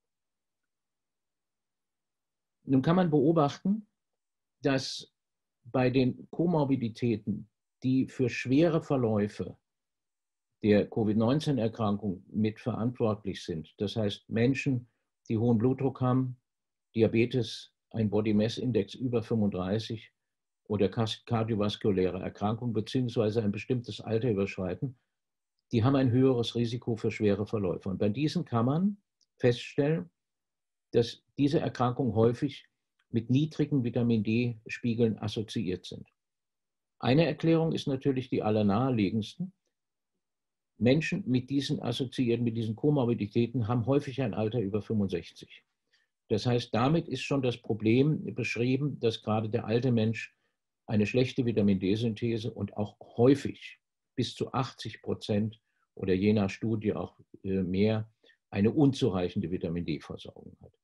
Nun kann man beobachten, dass bei den Komorbiditäten, die für schwere Verläufe der Covid neunzehn Erkrankung mitverantwortlich sind, das heißt Menschen, die hohen Blutdruck haben, Diabetes, ein Body Mass Index über fünfunddreißig oder kardiovaskuläre Erkrankung beziehungsweise ein bestimmtes Alter überschreiten, die haben ein höheres Risiko für schwere Verläufe. Und bei diesen kann man feststellen, dass diese Erkrankungen häufig mit niedrigen Vitamin D-Spiegeln assoziiert sind. Eine Erklärung ist natürlich die allernaheliegendsten. Menschen mit diesen assoziierten, mit diesen Komorbiditäten haben häufig ein Alter über fünfundsechzig. Das heißt, damit ist schon das Problem beschrieben, dass gerade der alte Mensch eine schlechte Vitamin D-Synthese und auch häufig bis zu achtzig Prozent oder je nach Studie auch mehr eine unzureichende Vitamin D-Versorgung hat.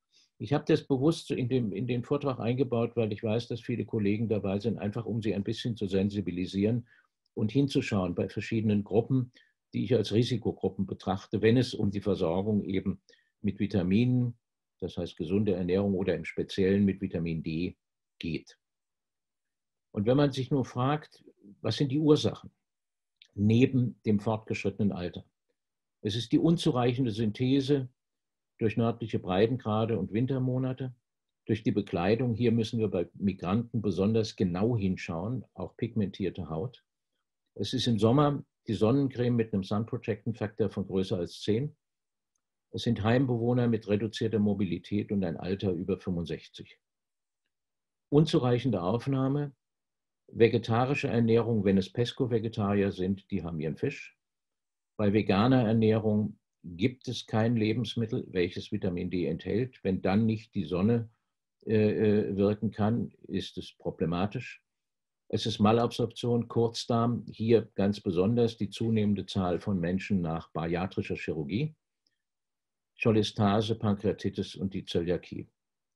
Ich habe das bewusst in, dem, in den Vortrag eingebaut, weil ich weiß, dass viele Kollegen dabei sind, einfach um sie ein bisschen zu sensibilisieren und hinzuschauen bei verschiedenen Gruppen, die ich als Risikogruppen betrachte, wenn es um die Versorgung eben mit Vitaminen, das heißt gesunde Ernährung oder im Speziellen mit Vitamin D geht. Und wenn man sich nur fragt, was sind die Ursachen neben dem fortgeschrittenen Alter? Es ist die unzureichende Synthese durch nördliche Breitengrade und Wintermonate, durch die Bekleidung. Hier müssen wir bei Migranten besonders genau hinschauen, auch pigmentierte Haut. Es ist im Sommer die Sonnencreme mit einem Sun Protection Factor von größer als zehn. Es sind Heimbewohner mit reduzierter Mobilität und ein Alter über fünfundsechzig. Unzureichende Aufnahme, vegetarische Ernährung, wenn es Pesco-Vegetarier sind, die haben ihren Fisch. Bei veganer Ernährung gibt es kein Lebensmittel, welches Vitamin D enthält. Wenn dann nicht die Sonne äh, wirken kann, ist es problematisch. Es ist Malabsorption, Kurzdarm, hier ganz besonders die zunehmende Zahl von Menschen nach bariatrischer Chirurgie, Cholestase, Pankreatitis und die Zöliakie.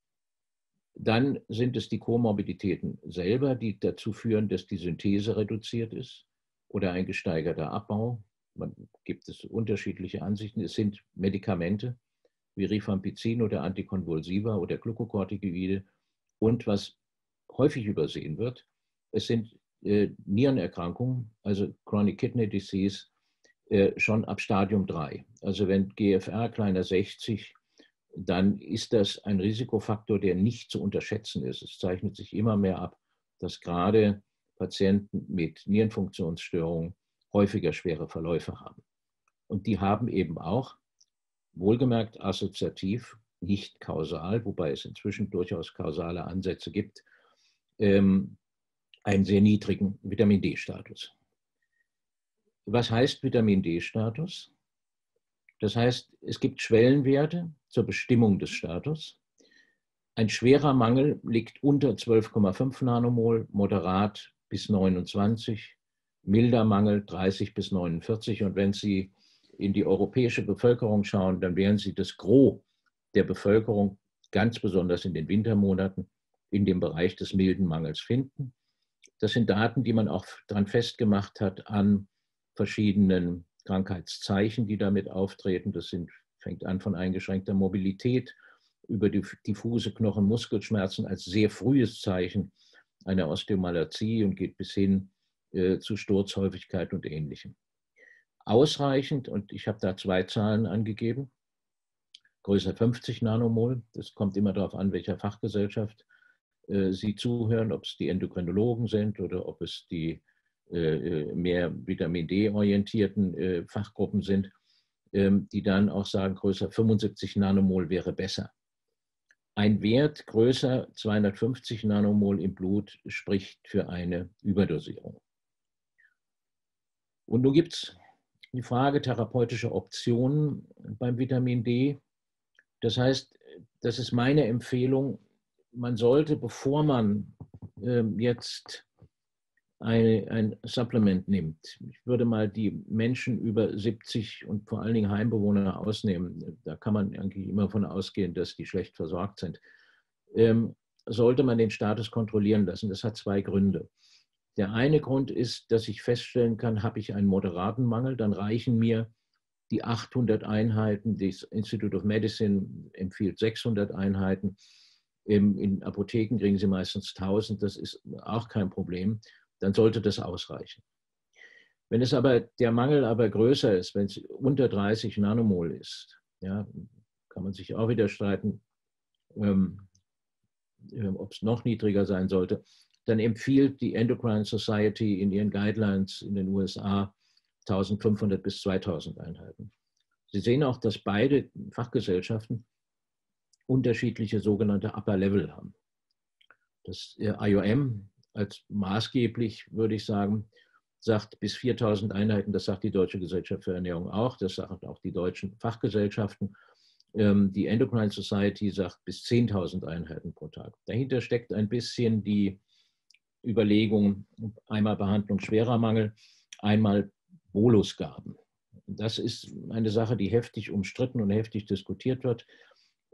Dann sind es die Komorbiditäten selber, die dazu führen, dass die Synthese reduziert ist oder ein gesteigerter Abbau. Man gibt es unterschiedliche Ansichten. Es sind Medikamente wie Rifampicin oder Antikonvulsiva oder Glucocorticoide. Und was häufig übersehen wird, es sind äh, Nierenerkrankungen, also Chronic Kidney Disease, äh, schon ab Stadium drei. Also wenn G F R kleiner sechzig, dann ist das ein Risikofaktor, der nicht zu unterschätzen ist. Es zeichnet sich immer mehr ab, dass gerade Patienten mit Nierenfunktionsstörungen häufiger schwere Verläufe haben. Und die haben eben auch, wohlgemerkt assoziativ, nicht kausal, wobei es inzwischen durchaus kausale Ansätze gibt, ähm, einen sehr niedrigen Vitamin D-Status. Was heißt Vitamin D-Status? Das heißt, es gibt Schwellenwerte zur Bestimmung des Status. Ein schwerer Mangel liegt unter zwölf Komma fünf Nanomol, moderat bis neunundzwanzig, milder Mangel dreißig bis neunundvierzig. Und wenn Sie in die europäische Bevölkerung schauen, dann werden Sie das Gros der Bevölkerung, ganz besonders in den Wintermonaten, in dem Bereich des milden Mangels finden. Das sind Daten, die man auch daran festgemacht hat an verschiedenen Krankheitszeichen, die damit auftreten. Das sind, fängt an von eingeschränkter Mobilität über die diffuse Knochenmuskelschmerzen als sehr frühes Zeichen einer Osteomalazie und geht bis hin äh, zu Sturzhäufigkeit und Ähnlichem. Ausreichend, und ich habe da zwei Zahlen angegeben, größer fünfzig Nanomol, das kommt immer darauf an, welcher Fachgesellschaft äh, Sie zuhören, ob es die Endokrinologen sind oder ob es die äh, mehr Vitamin D-orientierten äh, Fachgruppen sind, ähm, die dann auch sagen, größer fünfundsiebzig Nanomol wäre besser. Ein Wert größer zweihundertfünfzig Nanomol im Blut spricht für eine Überdosierung. Und nun gibt es die Frage therapeutischer Optionen beim Vitamin D. Das heißt, das ist meine Empfehlung, man sollte, bevor man äh, jetzt eine, ein Supplement nimmt, ich würde mal die Menschen über siebzig und vor allen Dingen Heimbewohner ausnehmen, da kann man eigentlich immer davon ausgehen, dass die schlecht versorgt sind, ähm, sollte man den Status kontrollieren lassen. Das hat zwei Gründe. Der eine Grund ist, dass ich feststellen kann, habe ich einen moderaten Mangel, dann reichen mir die achthundert Einheiten. Das Institute of Medicine empfiehlt sechshundert Einheiten. In Apotheken kriegen Sie meistens tausend, das ist auch kein Problem. Dann sollte das ausreichen. Wenn es aber, der Mangel aber größer ist, wenn es unter dreißig Nanomol ist, ja, kann man sich auch wieder streiten, ähm, ob es noch niedriger sein sollte, dann empfiehlt die Endocrine Society in ihren Guidelines in den U S A eintausendfünfhundert bis zweitausend Einheiten. Sie sehen auch, dass beide Fachgesellschaften unterschiedliche sogenannte Upper Level haben. Das I O M als maßgeblich, würde ich sagen, sagt bis viertausend Einheiten, das sagt die Deutsche Gesellschaft für Ernährung auch, das sagen auch die deutschen Fachgesellschaften. Die Endocrine Society sagt bis zehntausend Einheiten pro Tag. Dahinter steckt ein bisschen die Überlegung, einmal Behandlung schwerer Mangel, einmal Bolusgaben. Das ist eine Sache, die heftig umstritten und heftig diskutiert wird.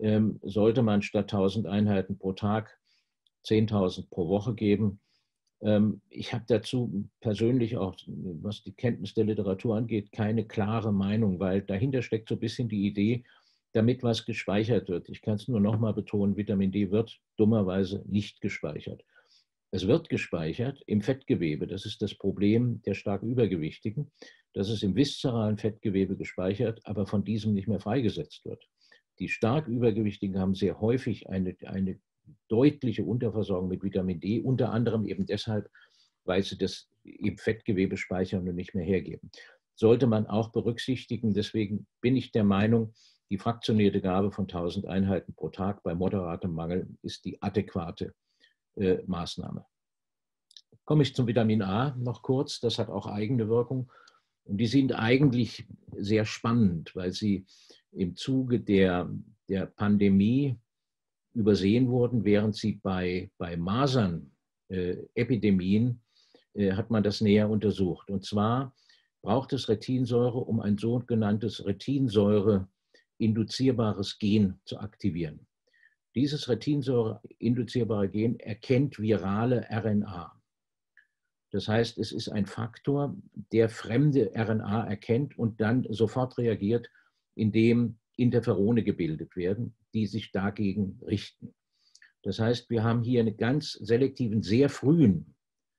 ähm, sollte man statt tausend Einheiten pro Tag zehntausend pro Woche geben. Ähm, ich habe dazu persönlich auch, was die Kenntnis der Literatur angeht, keine klare Meinung, weil dahinter steckt so ein bisschen die Idee, damit was gespeichert wird. Ich kann es nur noch mal betonen, Vitamin D wird dummerweise nicht gespeichert. Es wird gespeichert im Fettgewebe. Das ist das Problem der stark Übergewichtigen. Das ist im viszeralen Fettgewebe gespeichert, aber von diesem nicht mehr freigesetzt wird. Die stark Übergewichtigen haben sehr häufig eine, eine deutliche Unterversorgung mit Vitamin D, unter anderem eben deshalb, weil sie das im Fettgewebe speichern und nicht mehr hergeben. Sollte man auch berücksichtigen. Deswegen bin ich der Meinung, die fraktionierte Gabe von tausend Einheiten pro Tag bei moderatem Mangel ist die adäquate äh, Maßnahme. Komme ich zum Vitamin A noch kurz. Das hat auch eigene Wirkung. Und die sind eigentlich sehr spannend, weil sie im Zuge der, der Pandemie übersehen wurden, während sie bei, bei Masern-Epidemien äh, hat man das näher untersucht. Und zwar braucht es Retinsäure, um ein sogenanntes Retinsäure-induzierbares Gen zu aktivieren. Dieses Retinsäure-induzierbare Gen erkennt virale R N A. Das heißt, es ist ein Faktor, der fremde R N A erkennt und dann sofort reagiert, indem Interferone gebildet werden, die sich dagegen richten. Das heißt, wir haben hier eine ganz selektiven, sehr frühen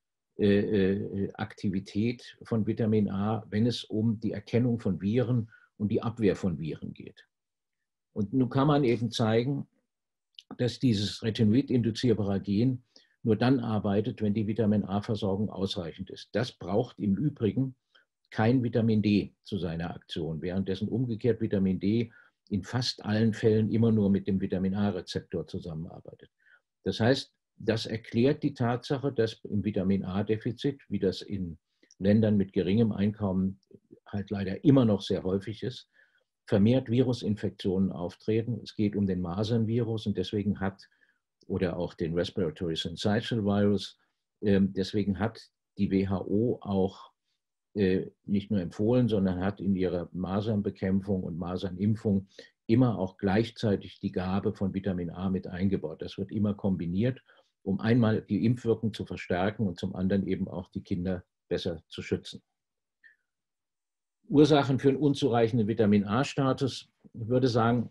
äh, Aktivität von Vitamin A, wenn es um die Erkennung von Viren und die Abwehr von Viren geht. Und nun kann man eben zeigen, dass dieses Retinoid-induzierbare Gen nur dann arbeitet, wenn die Vitamin A-Versorgung ausreichend ist. Das braucht im Übrigen kein Vitamin D zu seiner Aktion, währenddessen umgekehrt Vitamin D in fast allen Fällen immer nur mit dem Vitamin A-Rezeptor zusammenarbeitet. Das heißt, das erklärt die Tatsache, dass im Vitamin A-Defizit, wie das in Ländern mit geringem Einkommen halt leider immer noch sehr häufig ist, vermehrt Virusinfektionen auftreten. Es geht um den Masernvirus und deswegen hat, oder auch den Respiratory Syncytial Virus, äh, deswegen hat die W H O auch äh, nicht nur empfohlen, sondern hat in ihrer Masernbekämpfung und Masernimpfung immer auch gleichzeitig die Gabe von Vitamin A mit eingebaut. Das wird immer kombiniert, um einmal die Impfwirkung zu verstärken und zum anderen eben auch die Kinder besser zu schützen. Ursachen für einen unzureichenden Vitamin A-Status, ich würde sagen,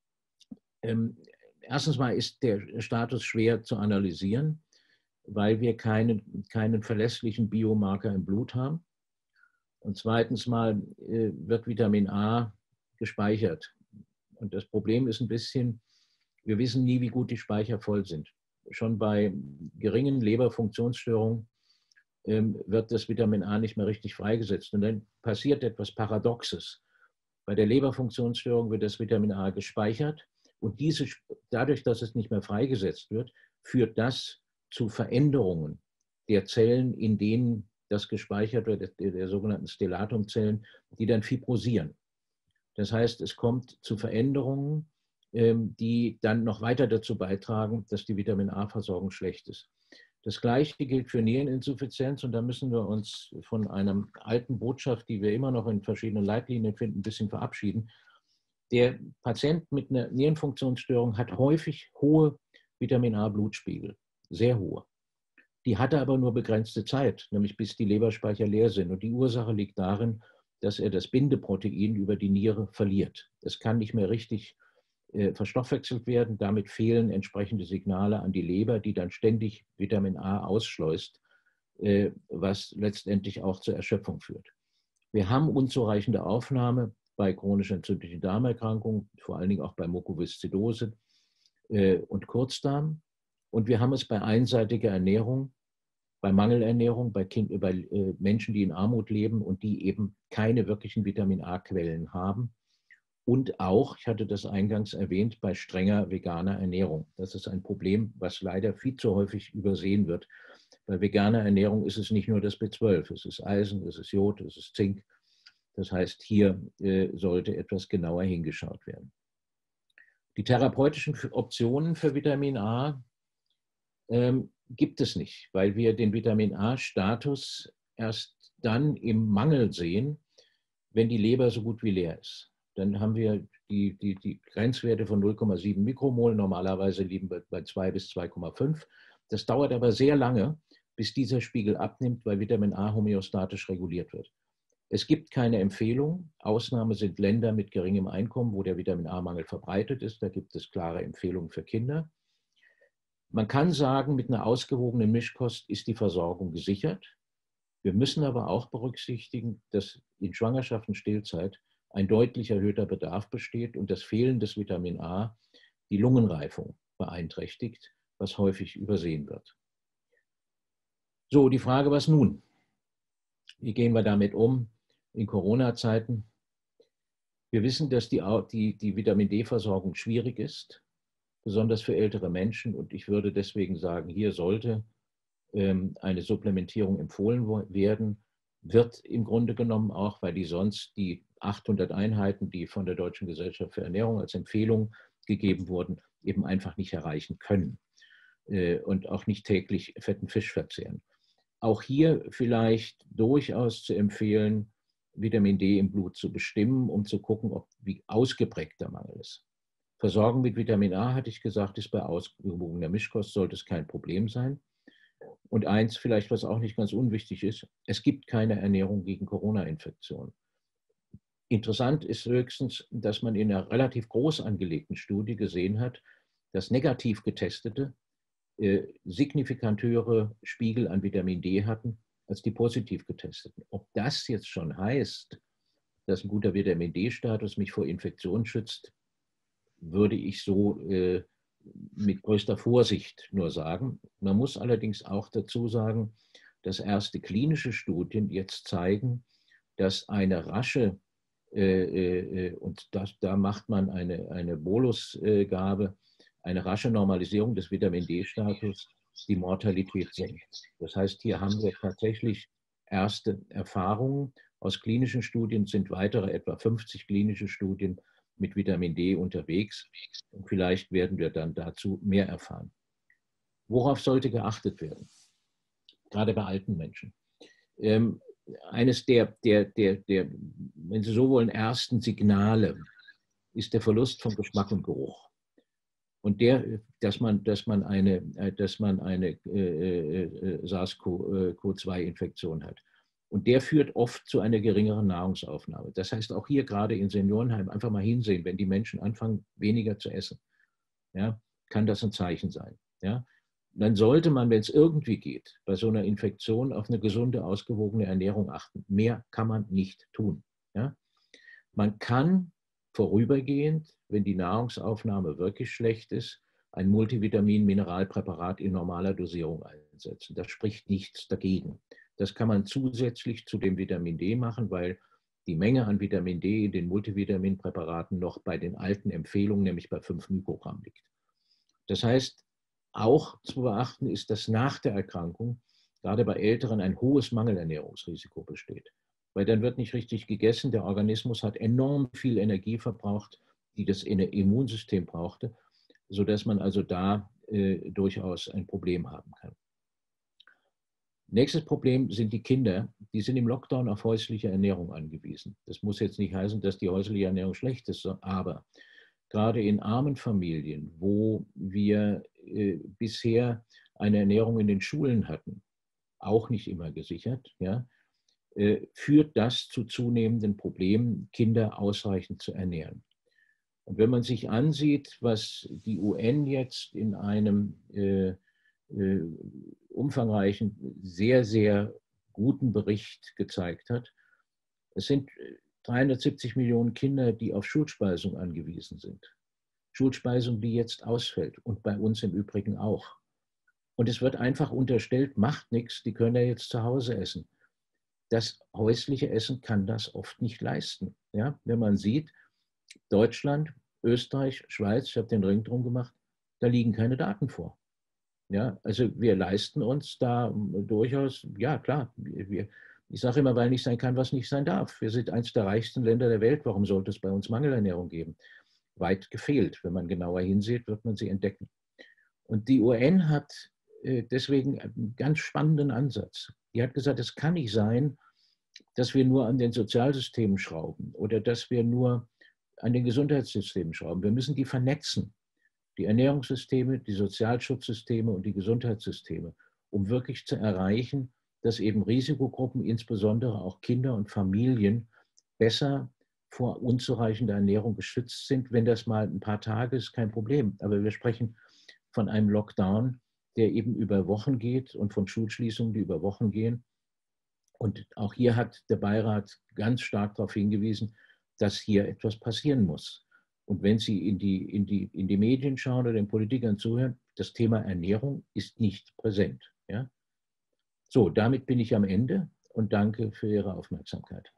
ähm, erstens mal ist der Status schwer zu analysieren, weil wir keinen, keinen verlässlichen Biomarker im Blut haben. Und zweitens mal äh, wird Vitamin A gespeichert. Und das Problem ist ein bisschen, wir wissen nie, wie gut die Speicher voll sind. Schon bei geringen Leberfunktionsstörungen ähm, wird das Vitamin A nicht mehr richtig freigesetzt. Und dann passiert etwas Paradoxes. Bei der Leberfunktionsstörung wird das Vitamin A gespeichert und diese, dadurch, dass es nicht mehr freigesetzt wird, führt das zu Veränderungen der Zellen, in denen das gespeichert wird, der, der sogenannten Stellatumzellen, die dann fibrosieren. Das heißt, es kommt zu Veränderungen, ähm, die dann noch weiter dazu beitragen, dass die Vitamin A-Versorgung schlecht ist. Das Gleiche gilt für Niereninsuffizienz und da müssen wir uns von einer alten Botschaft, die wir immer noch in verschiedenen Leitlinien finden, ein bisschen verabschieden. Der Patient mit einer Nierenfunktionsstörung hat häufig hohe Vitamin A-Blutspiegel, sehr hohe. Die hatte aber nur begrenzte Zeit, nämlich bis die Leberspeicher leer sind. Und die Ursache liegt darin, dass er das Bindeprotein über die Niere verliert. Es kann nicht mehr richtig äh, verstoffwechselt werden. Damit fehlen entsprechende Signale an die Leber, die dann ständig Vitamin A ausschleust, äh, was letztendlich auch zur Erschöpfung führt. Wir haben unzureichende Aufnahme bei chronisch entzündlichen Darmerkrankungen, vor allen Dingen auch bei Mukoviszidose äh, und Kurzdarm. Und wir haben es bei einseitiger Ernährung, bei Mangelernährung, bei, kind, bei äh, Menschen, die in Armut leben und die eben keine wirklichen Vitamin A-Quellen haben. Und auch, ich hatte das eingangs erwähnt, bei strenger veganer Ernährung. Das ist ein Problem, was leider viel zu häufig übersehen wird. Bei veganer Ernährung ist es nicht nur das B zwölf, es ist Eisen, es ist Jod, es ist Zink. Das heißt, hier äh, sollte etwas genauer hingeschaut werden. Die therapeutischen Optionen für Vitamin A ähm, gibt es nicht, weil wir den Vitamin A-Status erst dann im Mangel sehen, wenn die Leber so gut wie leer ist. Dann haben wir die, die, die Grenzwerte von null Komma sieben Mikromol. Normalerweise liegen wir bei zwei bis zwei Komma fünf. Das dauert aber sehr lange, bis dieser Spiegel abnimmt, weil Vitamin A homöostatisch reguliert wird. Es gibt keine Empfehlung. Ausnahme sind Länder mit geringem Einkommen, wo der Vitamin A-Mangel verbreitet ist. Da gibt es klare Empfehlungen für Kinder. Man kann sagen, mit einer ausgewogenen Mischkost ist die Versorgung gesichert. Wir müssen aber auch berücksichtigen, dass in Schwangerschaft und Stillzeit ein deutlich erhöhter Bedarf besteht und das Fehlen des Vitamin A die Lungenreifung beeinträchtigt, was häufig übersehen wird. So, die Frage, was nun? Wie gehen wir damit um in Corona-Zeiten? Wir wissen, dass die, die, die Vitamin D-Versorgung schwierig ist, besonders für ältere Menschen. Und ich würde deswegen sagen, hier sollte ähm, eine Supplementierung empfohlen werden, wird im Grunde genommen auch, weil die sonst die achthundert Einheiten, die von der Deutschen Gesellschaft für Ernährung als Empfehlung gegeben wurden, eben einfach nicht erreichen können äh, und auch nicht täglich fetten Fisch verzehren. Auch hier vielleicht durchaus zu empfehlen, Vitamin D im Blut zu bestimmen, um zu gucken, ob, wie ausgeprägt der Mangel ist. Versorgung mit Vitamin A, hatte ich gesagt, ist bei ausgewogener Mischkost, sollte es kein Problem sein. Und eins vielleicht, was auch nicht ganz unwichtig ist, es gibt keine Ernährung gegen Corona-Infektionen. Interessant ist höchstens, dass man in einer relativ groß angelegten Studie gesehen hat, dass negativ Getestete äh, signifikant höhere Spiegel an Vitamin D hatten als die positiv Getesteten. Ob das jetzt schon heißt, dass ein guter Vitamin D-Status mich vor Infektionen schützt, würde ich so äh, mit größter Vorsicht nur sagen. Man muss allerdings auch dazu sagen, dass erste klinische Studien jetzt zeigen, dass eine rasche, äh, äh, und das, da macht man eine, eine Bolusgabe, eine rasche Normalisierung des Vitamin D-Status die Mortalität senkt. Das heißt, hier haben wir tatsächlich erste Erfahrungen. Aus klinischen Studien sind weitere etwa fünfzig klinische Studien mit Vitamin D unterwegs. Und vielleicht werden wir dann dazu mehr erfahren. Worauf sollte geachtet werden? Gerade bei alten Menschen. Ähm, eines der, der, der, der, wenn Sie so wollen, ersten Signale ist der Verlust von Geschmack und Geruch. Und der, dass man, dass man eine, dass man eine äh, äh, SARS CoV zwei Infektion hat. Und der führt oft zu einer geringeren Nahrungsaufnahme. Das heißt, auch hier gerade in Seniorenheimen einfach mal hinsehen, wenn die Menschen anfangen, weniger zu essen, ja, kann das ein Zeichen sein. Ja. Dann sollte man, wenn es irgendwie geht, bei so einer Infektion auf eine gesunde, ausgewogene Ernährung achten. Mehr kann man nicht tun. Ja. Man kann vorübergehend, wenn die Nahrungsaufnahme wirklich schlecht ist, ein Multivitamin-Mineralpräparat in normaler Dosierung einsetzen. Das spricht nichts dagegen. Das kann man zusätzlich zu dem Vitamin D machen, weil die Menge an Vitamin D in den Multivitaminpräparaten noch bei den alten Empfehlungen, nämlich bei fünf Mikrogramm liegt. Das heißt, auch zu beachten ist, dass nach der Erkrankung gerade bei Älteren ein hohes Mangelernährungsrisiko besteht. Weil dann wird nicht richtig gegessen, der Organismus hat enorm viel Energie verbraucht, die das Immunsystem brauchte, sodass man also da äh, durchaus ein Problem haben kann. Nächstes Problem sind die Kinder, die sind im Lockdown auf häusliche Ernährung angewiesen. Das muss jetzt nicht heißen, dass die häusliche Ernährung schlecht ist, aber gerade in armen Familien, wo wir äh, bisher eine Ernährung in den Schulen hatten, auch nicht immer gesichert, ja, äh, führt das zu zunehmenden Problemen, Kinder ausreichend zu ernähren. Und wenn man sich ansieht, was die U N jetzt in einem äh, äh, umfangreichen, sehr, sehr guten Bericht gezeigt hat, es sind dreihundertsiebzig Millionen Kinder, die auf Schulspeisung angewiesen sind. Schulspeisung, die jetzt ausfällt und bei uns im Übrigen auch. Und es wird einfach unterstellt, macht nichts, die können ja jetzt zu Hause essen. Das häusliche Essen kann das oft nicht leisten. Ja? Wenn man sieht, Deutschland, Österreich, Schweiz, ich habe den Ring drum gemacht, da liegen keine Daten vor. Ja? Also wir leisten uns da durchaus, ja klar, wir, ich sage immer, weil nicht sein kann, was nicht sein darf. Wir sind eines der reichsten Länder der Welt, warum sollte es bei uns Mangelernährung geben? Weit gefehlt. Wenn man genauer hinsieht, wird man sie entdecken. Und die U N hat deswegen einen ganz spannenden Ansatz. Die hat gesagt, es kann nicht sein, dass wir nur an den Sozialsystemen schrauben oder dass wir nur an den Gesundheitssystemen schrauben. Wir müssen die vernetzen, die Ernährungssysteme, die Sozialschutzsysteme und die Gesundheitssysteme, um wirklich zu erreichen, dass eben Risikogruppen, insbesondere auch Kinder und Familien, besser vor unzureichender Ernährung geschützt sind. Wenn das mal ein paar Tage ist, kein Problem. Aber wir sprechen von einem Lockdown, der eben über Wochen geht und von Schulschließungen, die über Wochen gehen. Und auch hier hat der Beirat ganz stark darauf hingewiesen, dass hier etwas passieren muss. Und wenn Sie in die, in die, in die Medien schauen oder den Politikern zuhören, das Thema Ernährung ist nicht präsent. Ja? So, damit bin ich am Ende und danke für Ihre Aufmerksamkeit.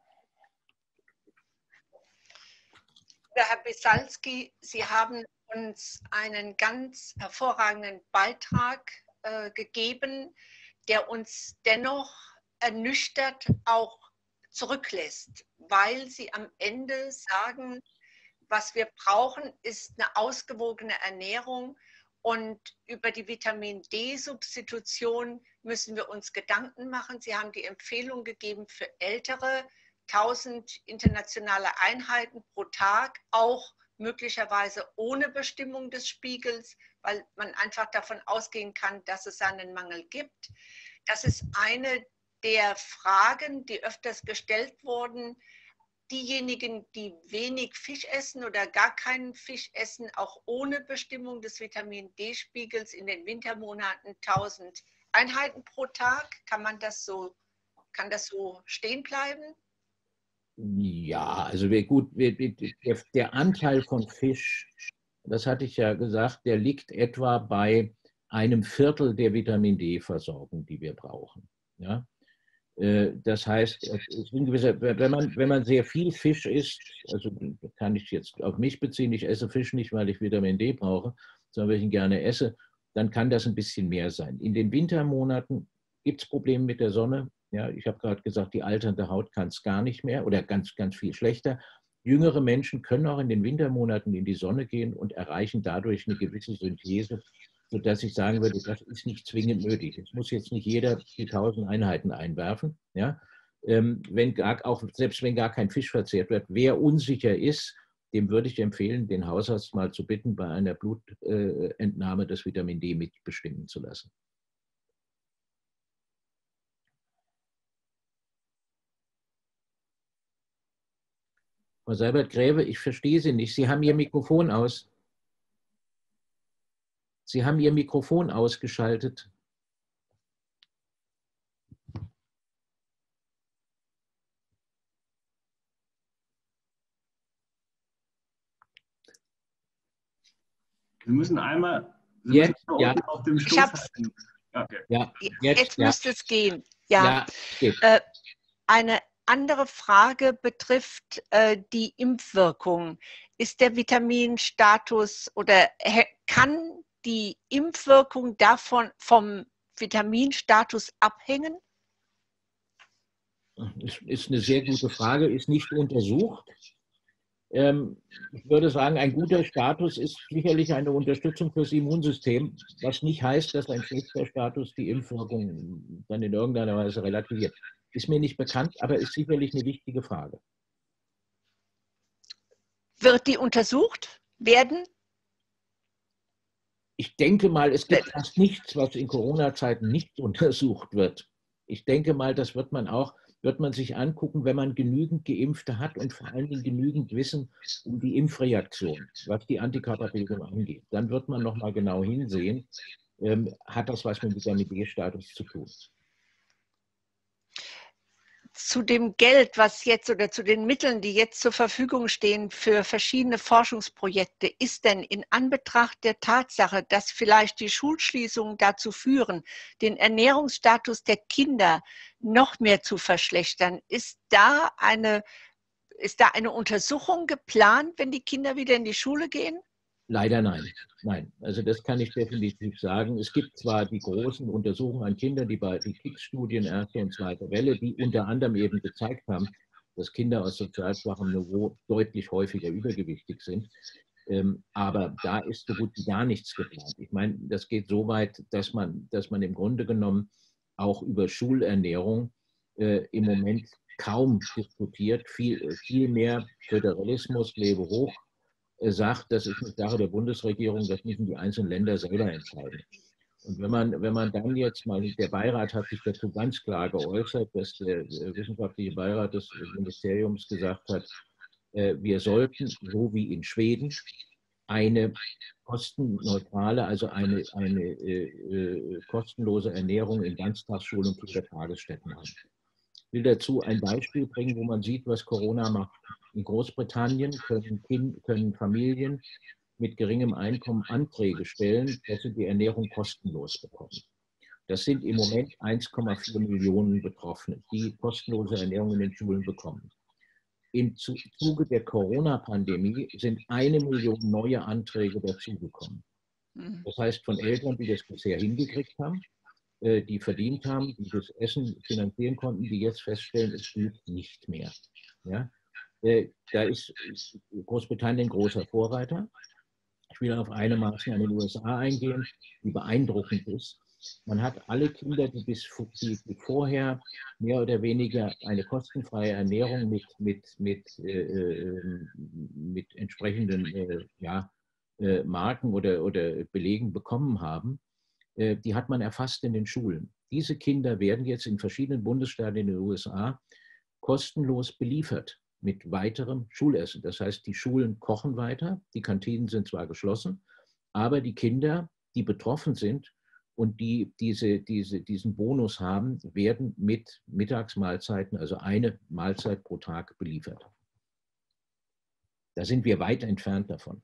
Herr Bisalski, Sie haben uns einen ganz hervorragenden Beitrag äh, gegeben, der uns dennoch ernüchtert auch zurücklässt, weil Sie am Ende sagen, was wir brauchen, ist eine ausgewogene Ernährung und über die Vitamin-D-Substitution müssen wir uns Gedanken machen. Sie haben die Empfehlung gegeben für Ältere, tausend internationale Einheiten pro Tag, auch möglicherweise ohne Bestimmung des Spiegels, weil man einfach davon ausgehen kann, dass es einen Mangel gibt. Das ist eine der Fragen, die öfters gestellt wurden. Diejenigen, die wenig Fisch essen oder gar keinen Fisch essen, auch ohne Bestimmung des Vitamin-D-Spiegels in den Wintermonaten tausend Einheiten pro Tag. Kann man das so, kann das so stehen bleiben? Ja, also wir, gut, wir, der, der Anteil von Fisch, das hatte ich ja gesagt, der liegt etwa bei einem Viertel der Vitamin-D-Versorgung, die wir brauchen. Ja? Das heißt, wenn man, wenn man sehr viel Fisch isst, also kann ich jetzt auf mich beziehen, ich esse Fisch nicht, weil ich Vitamin D brauche, sondern weil ich ihn gerne esse, dann kann das ein bisschen mehr sein. In den Wintermonaten gibt es Probleme mit der Sonne. Ja, ich habe gerade gesagt, die alternde Haut kann es gar nicht mehr oder ganz, ganz viel schlechter. Jüngere Menschen können auch in den Wintermonaten in die Sonne gehen und erreichen dadurch eine gewisse Synthese, sodass ich sagen würde, das ist nicht zwingend nötig. Es muss jetzt nicht jeder die tausend Einheiten einwerfen. Ja? Ähm, wenn gar, auch, selbst wenn gar kein Fisch verzehrt wird, wer unsicher ist, dem würde ich empfehlen, den Hausarzt mal zu bitten, bei einer Blutentnahme das Vitamin D mitbestimmen zu lassen. Frau Seibert-Gräbe, ich verstehe Sie nicht. Sie haben Ihr Mikrofon aus. Sie haben Ihr Mikrofon ausgeschaltet. Sie müssen einmal Sie jetzt, müssen ja. auf dem Ich hab's. Okay. Ja, jetzt, jetzt ja. müsste es gehen. Ja, ja äh, eine andere Frage betrifft äh, die Impfwirkung. Ist der Vitaminstatus oder kann die Impfwirkung davon vom Vitaminstatus abhängen? Das ist eine sehr gute Frage, ist nicht untersucht. Ähm, ich würde sagen, ein guter Status ist sicherlich eine Unterstützung fürs Immunsystem, was nicht heißt, dass ein schlechter Status die Impfwirkung dann in irgendeiner Weise relativiert. Ist mir nicht bekannt, aber ist sicherlich eine wichtige Frage. Wird die untersucht werden? Ich denke mal, es gibt fast nichts, was in Corona-Zeiten nicht untersucht wird. Ich denke mal, das wird man auch, wird man sich angucken, wenn man genügend Geimpfte hat und vor allen Dingen genügend Wissen um die Impfreaktion, was die Antikörperbildung angeht. Dann wird man noch mal genau hinsehen, ähm, hat das was mit Vitamin D-Status zu tun. Zu dem Geld, was jetzt oder zu den Mitteln, die jetzt zur Verfügung stehen für verschiedene Forschungsprojekte, ist denn in Anbetracht der Tatsache, dass vielleicht die Schulschließungen dazu führen, den Ernährungsstatus der Kinder noch mehr zu verschlechtern, ist da eine, ist da eine Untersuchung geplant, wenn die Kinder wieder in die Schule gehen? Leider nein. Nein, also das kann ich definitiv sagen. Es gibt zwar die großen Untersuchungen an Kindern, die bei die Kick-Studien erste und zweite Welle, die unter anderem eben gezeigt haben, dass Kinder aus sozial schwachem Niveau deutlich häufiger übergewichtig sind. Ähm, aber da ist so gut wie gar nichts geplant. Ich meine, das geht so weit, dass man, dass man im Grunde genommen auch über Schulernährung äh, im Moment kaum diskutiert, viel, viel mehr Föderalismus, lebe hoch, sagt, das ist eine Sache der Bundesregierung, das müssen die einzelnen Länder selber entscheiden. Und wenn man, wenn man dann jetzt mal, der Beirat hat sich dazu ganz klar geäußert, dass der wissenschaftliche Beirat des Ministeriums gesagt hat, wir sollten, so wie in Schweden, eine kostenneutrale, also eine, eine äh, kostenlose Ernährung in Ganztagsschulen und Kindertagesstätten haben. Ich will dazu ein Beispiel bringen, wo man sieht, was Corona macht. In Großbritannien können, kind, können Familien mit geringem Einkommen Anträge stellen, dass sie die Ernährung kostenlos bekommen. Das sind im Moment eins Komma vier Millionen Betroffene, die kostenlose Ernährung in den Schulen bekommen. Im Zuge der Corona-Pandemie sind eine Million neue Anträge dazugekommen. Das heißt, von Eltern, die das bisher hingekriegt haben, die verdient haben, die das Essen finanzieren konnten, die jetzt feststellen, es gilt nicht mehr. Ja? Da ist Großbritannien großer Vorreiter. Ich will auf eine Maßnahme in den U S A eingehen, die beeindruckend ist. Man hat alle Kinder, die, bis, die, die vorher mehr oder weniger eine kostenfreie Ernährung mit, mit, mit, äh, mit entsprechenden äh, ja, äh, Marken oder, oder Belegen bekommen haben, äh, die hat man erfasst in den Schulen. Diese Kinder werden jetzt in verschiedenen Bundesstaaten in den U S A kostenlos beliefert mit weiterem Schulessen. Das heißt, die Schulen kochen weiter, die Kantinen sind zwar geschlossen, aber die Kinder, die betroffen sind, und die diese, diese, diesen Bonus haben, werden mit Mittagsmahlzeiten, also eine Mahlzeit pro Tag, beliefert. Da sind wir weit entfernt davon.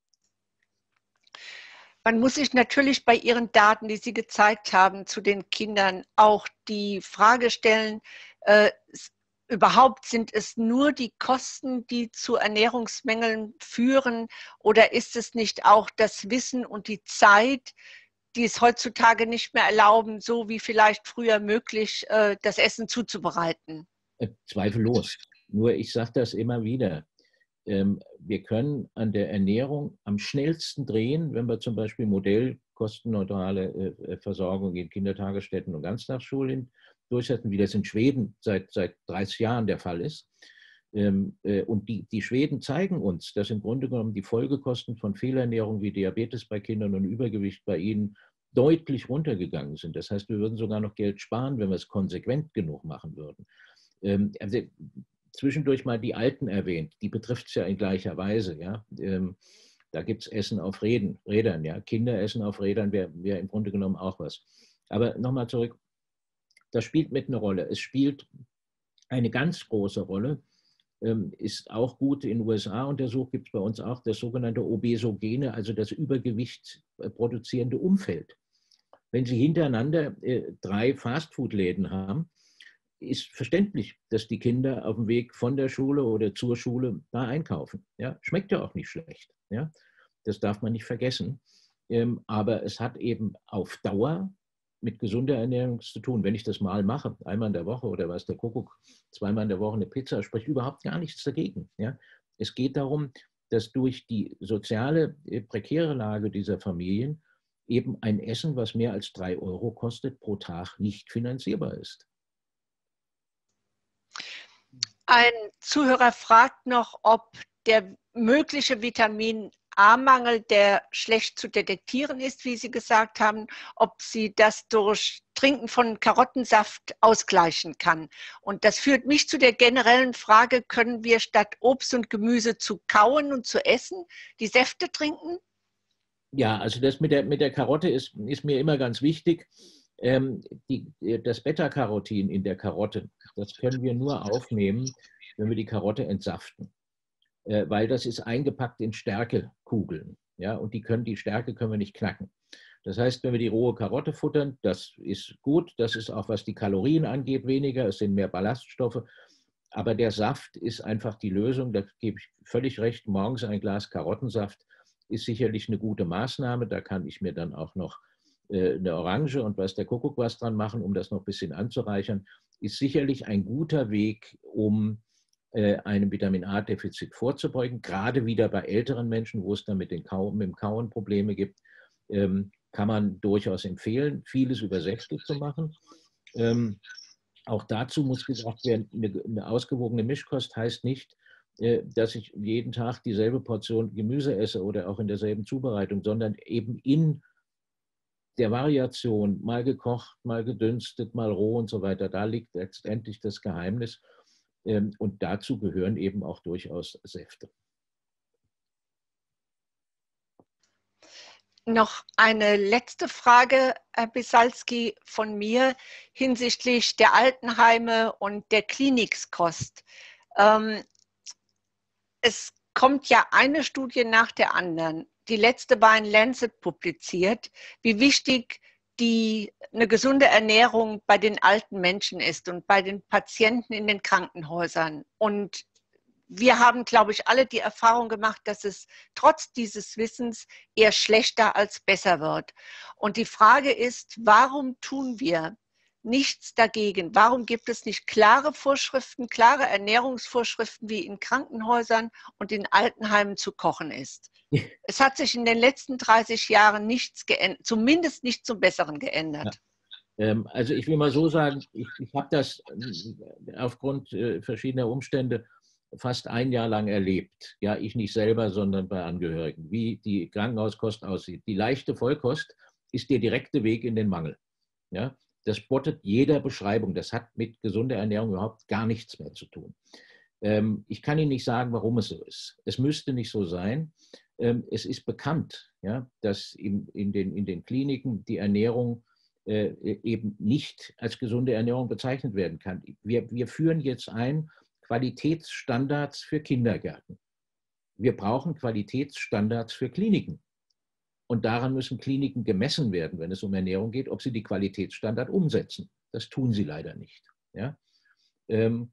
Man muss sich natürlich bei Ihren Daten, die Sie gezeigt haben, zu den Kindern auch die Frage stellen, äh, überhaupt sind es nur die Kosten, die zu Ernährungsmängeln führen, oder ist es nicht auch das Wissen und die Zeit, die es heutzutage nicht mehr erlauben, so wie vielleicht früher möglich, das Essen zuzubereiten? Zweifellos. Nur ich sage das immer wieder. Wir können an der Ernährung am schnellsten drehen, wenn wir zum Beispiel Modell kostenneutrale Versorgung in Kindertagesstätten und Ganztagsschulen durchsetzen, wie das in Schweden seit, seit dreißig Jahren der Fall ist. Und die, die Schweden zeigen uns, dass im Grunde genommen die Folgekosten von Fehlernährung wie Diabetes bei Kindern und Übergewicht bei ihnen deutlich runtergegangen sind. Das heißt, wir würden sogar noch Geld sparen, wenn wir es konsequent genug machen würden. Also, zwischendurch mal die Alten erwähnt, die betrifft es ja in gleicher Weise. Ja? Da gibt es Essen auf Rädern, Rädern ja? Kinderessen auf Rädern wäre wär im Grunde genommen auch was. Aber nochmal zurück, das spielt mit eine Rolle. Es spielt eine ganz große Rolle, ist auch gut in den U S A untersucht, gibt es bei uns auch das sogenannte Obesogene, also das Übergewicht produzierende Umfeld. Wenn Sie hintereinander äh, drei Fastfood-Läden haben, ist verständlich, dass die Kinder auf dem Weg von der Schule oder zur Schule da einkaufen. Ja? Schmeckt ja auch nicht schlecht. Ja? Das darf man nicht vergessen. Ähm, aber es hat eben auf Dauer mit gesunder Ernährung zu tun. Wenn ich das mal mache, einmal in der Woche oder was der Kuckuck, zweimal in der Woche eine Pizza, spricht überhaupt gar nichts dagegen. Ja? Es geht darum, dass durch die soziale, prekäre Lage dieser Familien eben ein Essen, was mehr als drei Euro kostet, pro Tag nicht finanzierbar ist. Ein Zuhörer fragt noch, ob der mögliche Vitamin A-Mangel, der schlecht zu detektieren ist, wie Sie gesagt haben, ob sie das durch Trinken von Karottensaft ausgleichen kann. Und das führt mich zu der generellen Frage, können wir statt Obst und Gemüse zu kauen und zu essen, die Säfte trinken? Ja, also das mit der, mit der Karotte ist, ist mir immer ganz wichtig. Ähm, die, das Beta-Carotin in der Karotte, das können wir nur aufnehmen, wenn wir die Karotte entsaften. Äh, weil das ist eingepackt in Stärkekugeln. Ja, und die, können, die Stärke können wir nicht knacken. Das heißt, wenn wir die rohe Karotte futtern, das ist gut. Das ist auch, was die Kalorien angeht, weniger. Es sind mehr Ballaststoffe. Aber der Saft ist einfach die Lösung. Da gebe ich völlig recht. Morgens ein Glas Karottensaft ist sicherlich eine gute Maßnahme. Da kann ich mir dann auch noch äh, eine Orange und weiß der Kuckuck was dran machen, um das noch ein bisschen anzureichern. Ist sicherlich ein guter Weg, um äh, einem Vitamin-A-Defizit vorzubeugen. Gerade wieder bei älteren Menschen, wo es dann mit, den Kau mit dem Kauen Probleme gibt, ähm, kann man durchaus empfehlen, vieles über Säfte zu machen. Ähm, Auch dazu muss gesagt werden, eine, eine ausgewogene Mischkost heißt nicht, dass ich jeden Tag dieselbe Portion Gemüse esse oder auch in derselben Zubereitung, sondern eben in der Variation, mal gekocht, mal gedünstet, mal roh und so weiter. Da liegt letztendlich das Geheimnis. Und dazu gehören eben auch durchaus Säfte. Noch eine letzte Frage, Herr Bisalski, von mir hinsichtlich der Altenheime und der Klinikskost. Ähm, es kommt ja eine Studie nach der anderen. Die letzte war in Lancet publiziert, wie wichtig die, eine gesunde Ernährung bei den alten Menschen ist und bei den Patienten in den Krankenhäusern. Und wir haben, glaube ich, alle die Erfahrung gemacht, dass es trotz dieses Wissens eher schlechter als besser wird. Und die Frage ist, warum tun wir nichts dagegen? Warum gibt es nicht klare Vorschriften, klare Ernährungsvorschriften, wie in Krankenhäusern und in Altenheimen zu kochen ist? Es hat sich in den letzten dreißig Jahren nichts geändert, zumindest nicht zum Besseren geändert. Ja. Also ich will mal so sagen, ich, ich habe das aufgrund verschiedener Umstände fast ein Jahr lang erlebt. Ja, ich nicht selber, sondern bei Angehörigen, wie die Krankenhauskost aussieht. Die leichte Vollkost ist der direkte Weg in den Mangel. Ja, das spottet jeder Beschreibung. Das hat mit gesunder Ernährung überhaupt gar nichts mehr zu tun. Ähm, ich kann Ihnen nicht sagen, warum es so ist. Es müsste nicht so sein. Ähm, es ist bekannt, ja, dass in, in, den, in den Kliniken die Ernährung äh, eben nicht als gesunde Ernährung bezeichnet werden kann. Wir, wir führen jetzt ein Qualitätsstandards für Kindergärten. Wir brauchen Qualitätsstandards für Kliniken. Und daran müssen Kliniken gemessen werden, wenn es um Ernährung geht, ob sie die Qualitätsstandard umsetzen. Das tun sie leider nicht. Ja? Ähm,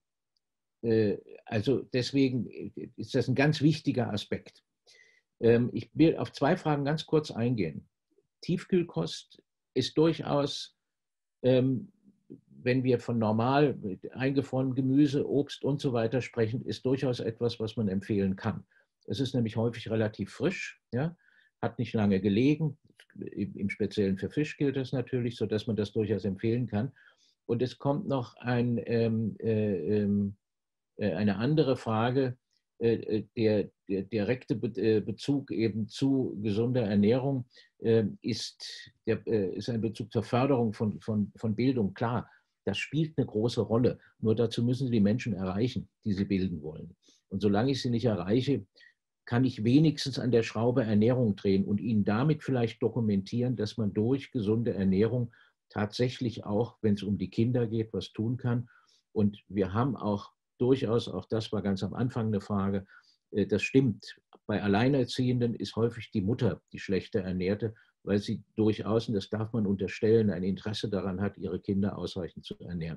äh, also deswegen ist das ein ganz wichtiger Aspekt. Ähm, ich will auf zwei Fragen ganz kurz eingehen. Tiefkühlkost ist durchaus, ähm, wenn wir von normal eingefrorenem Gemüse, Obst und so weiter sprechen, ist durchaus etwas, was man empfehlen kann. Es ist nämlich häufig relativ frisch, ja, hat nicht lange gelegen. Im Speziellen für Fisch gilt das natürlich, sodass man das durchaus empfehlen kann. Und es kommt noch ein, ähm, äh, äh, eine andere Frage, äh, der, der direkte Be Bezug eben zu gesunder Ernährung äh, ist, der, äh, ist ein Bezug zur Förderung von, von, von Bildung. Klar, das spielt eine große Rolle. Nur dazu müssen Sie die Menschen erreichen, die Sie bilden wollen. Und solange ich sie nicht erreiche, kann ich wenigstens an der Schraube Ernährung drehen und Ihnen damit vielleicht dokumentieren, dass man durch gesunde Ernährung tatsächlich auch, wenn es um die Kinder geht, was tun kann. Und wir haben auch durchaus, auch das war ganz am Anfang eine Frage, das stimmt. Bei Alleinerziehenden ist häufig die Mutter die schlechter Ernährte, weil sie durchaus, und das darf man unterstellen, ein Interesse daran hat, ihre Kinder ausreichend zu ernähren.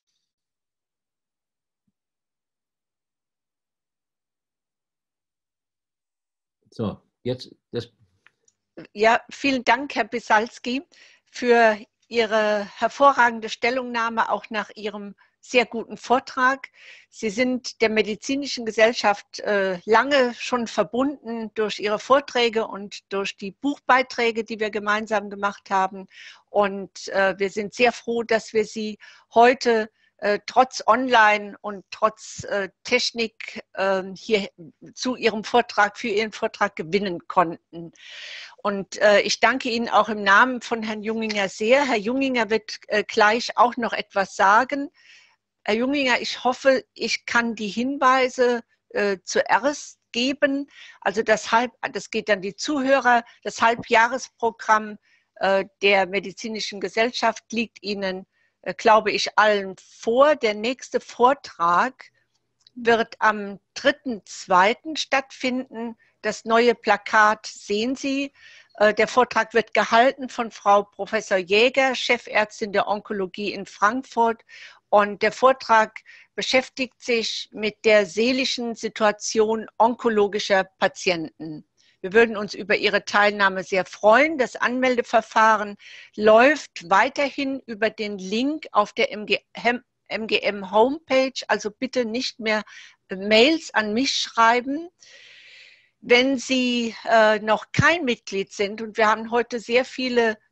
So, jetzt das. Ja, vielen Dank, Herr Bisalski, für Ihre hervorragende Stellungnahme, auch nach Ihrem sehr guten Vortrag. Sie sind der Medizinischen Gesellschaft äh, lange schon verbunden durch Ihre Vorträge und durch die Buchbeiträge, die wir gemeinsam gemacht haben. Und äh, wir sind sehr froh, dass wir Sie heute äh, trotz Online und trotz äh, Technik äh, hier zu Ihrem Vortrag, für Ihren Vortrag gewinnen konnten. Und äh, ich danke Ihnen auch im Namen von Herrn Junginger sehr. Herr Junginger wird äh, gleich auch noch etwas sagen. Herr Junginger, ich hoffe, ich kann die Hinweise äh, zuerst geben. Also das, Halb, das geht an die Zuhörer. Das Halbjahresprogramm äh, der Medizinischen Gesellschaft liegt Ihnen, äh, glaube ich, allen vor. Der nächste Vortrag wird am dritten zweiten stattfinden. Das neue Plakat sehen Sie. Äh, der Vortrag wird gehalten von Frau Professor Jäger, Chefärztin der Onkologie in Frankfurt. Und der Vortrag beschäftigt sich mit der seelischen Situation onkologischer Patienten. Wir würden uns über Ihre Teilnahme sehr freuen. Das Anmeldeverfahren läuft weiterhin über den Link auf der M G M Homepage. Also bitte nicht mehr Mails an mich schreiben. Wenn Sie äh, noch kein Mitglied sind, und wir haben heute sehr viele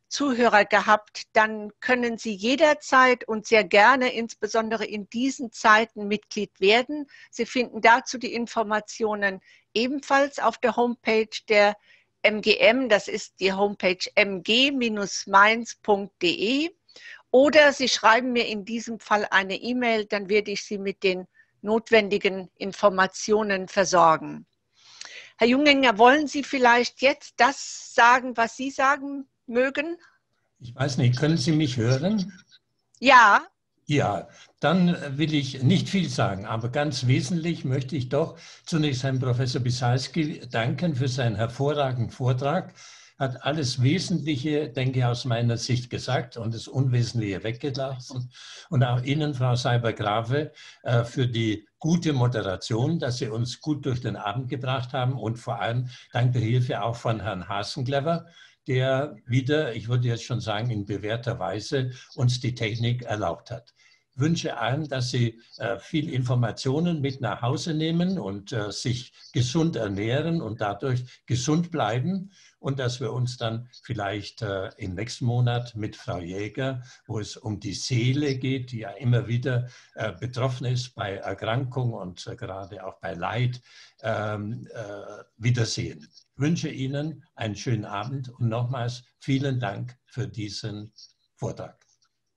Zuhörer gehabt, dann können Sie jederzeit und sehr gerne, insbesondere in diesen Zeiten, Mitglied werden. Sie finden dazu die Informationen ebenfalls auf der Homepage der M G M. Das ist die Homepage m g Mainz punkt de. Oder Sie schreiben mir in diesem Fall eine E-Mail, dann werde ich Sie mit den notwendigen Informationen versorgen. Herr Junginger, wollen Sie vielleicht jetzt das sagen, was Sie sagen mögen? Ich weiß nicht, können Sie mich hören? Ja. Ja, dann will ich nicht viel sagen, aber ganz wesentlich möchte ich doch zunächst Herrn Professor Bisalski danken für seinen hervorragenden Vortrag. Hat alles Wesentliche, denke ich, aus meiner Sicht gesagt und das Unwesentliche weggelassen. Und auch Ihnen, Frau Seiber-Grave, für die gute Moderation, dass Sie uns gut durch den Abend gebracht haben und vor allem dank der Hilfe auch von Herrn Hasenclever, der wieder, ich würde jetzt schon sagen, in bewährter Weise uns die Technik erlaubt hat. Ich wünsche allen, dass Sie äh, viel Informationen mit nach Hause nehmen und äh, sich gesund ernähren und dadurch gesund bleiben und dass wir uns dann vielleicht äh, im nächsten Monat mit Frau Jäger, wo es um die Seele geht, die ja immer wieder äh, betroffen ist bei Erkrankung und äh, gerade auch bei Leid, ähm, äh, wiedersehen. Ich wünsche Ihnen einen schönen Abend und nochmals vielen Dank für diesen Vortrag.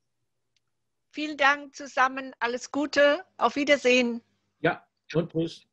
Vielen Dank zusammen. Alles Gute. Auf Wiedersehen. Ja, und Tschüss.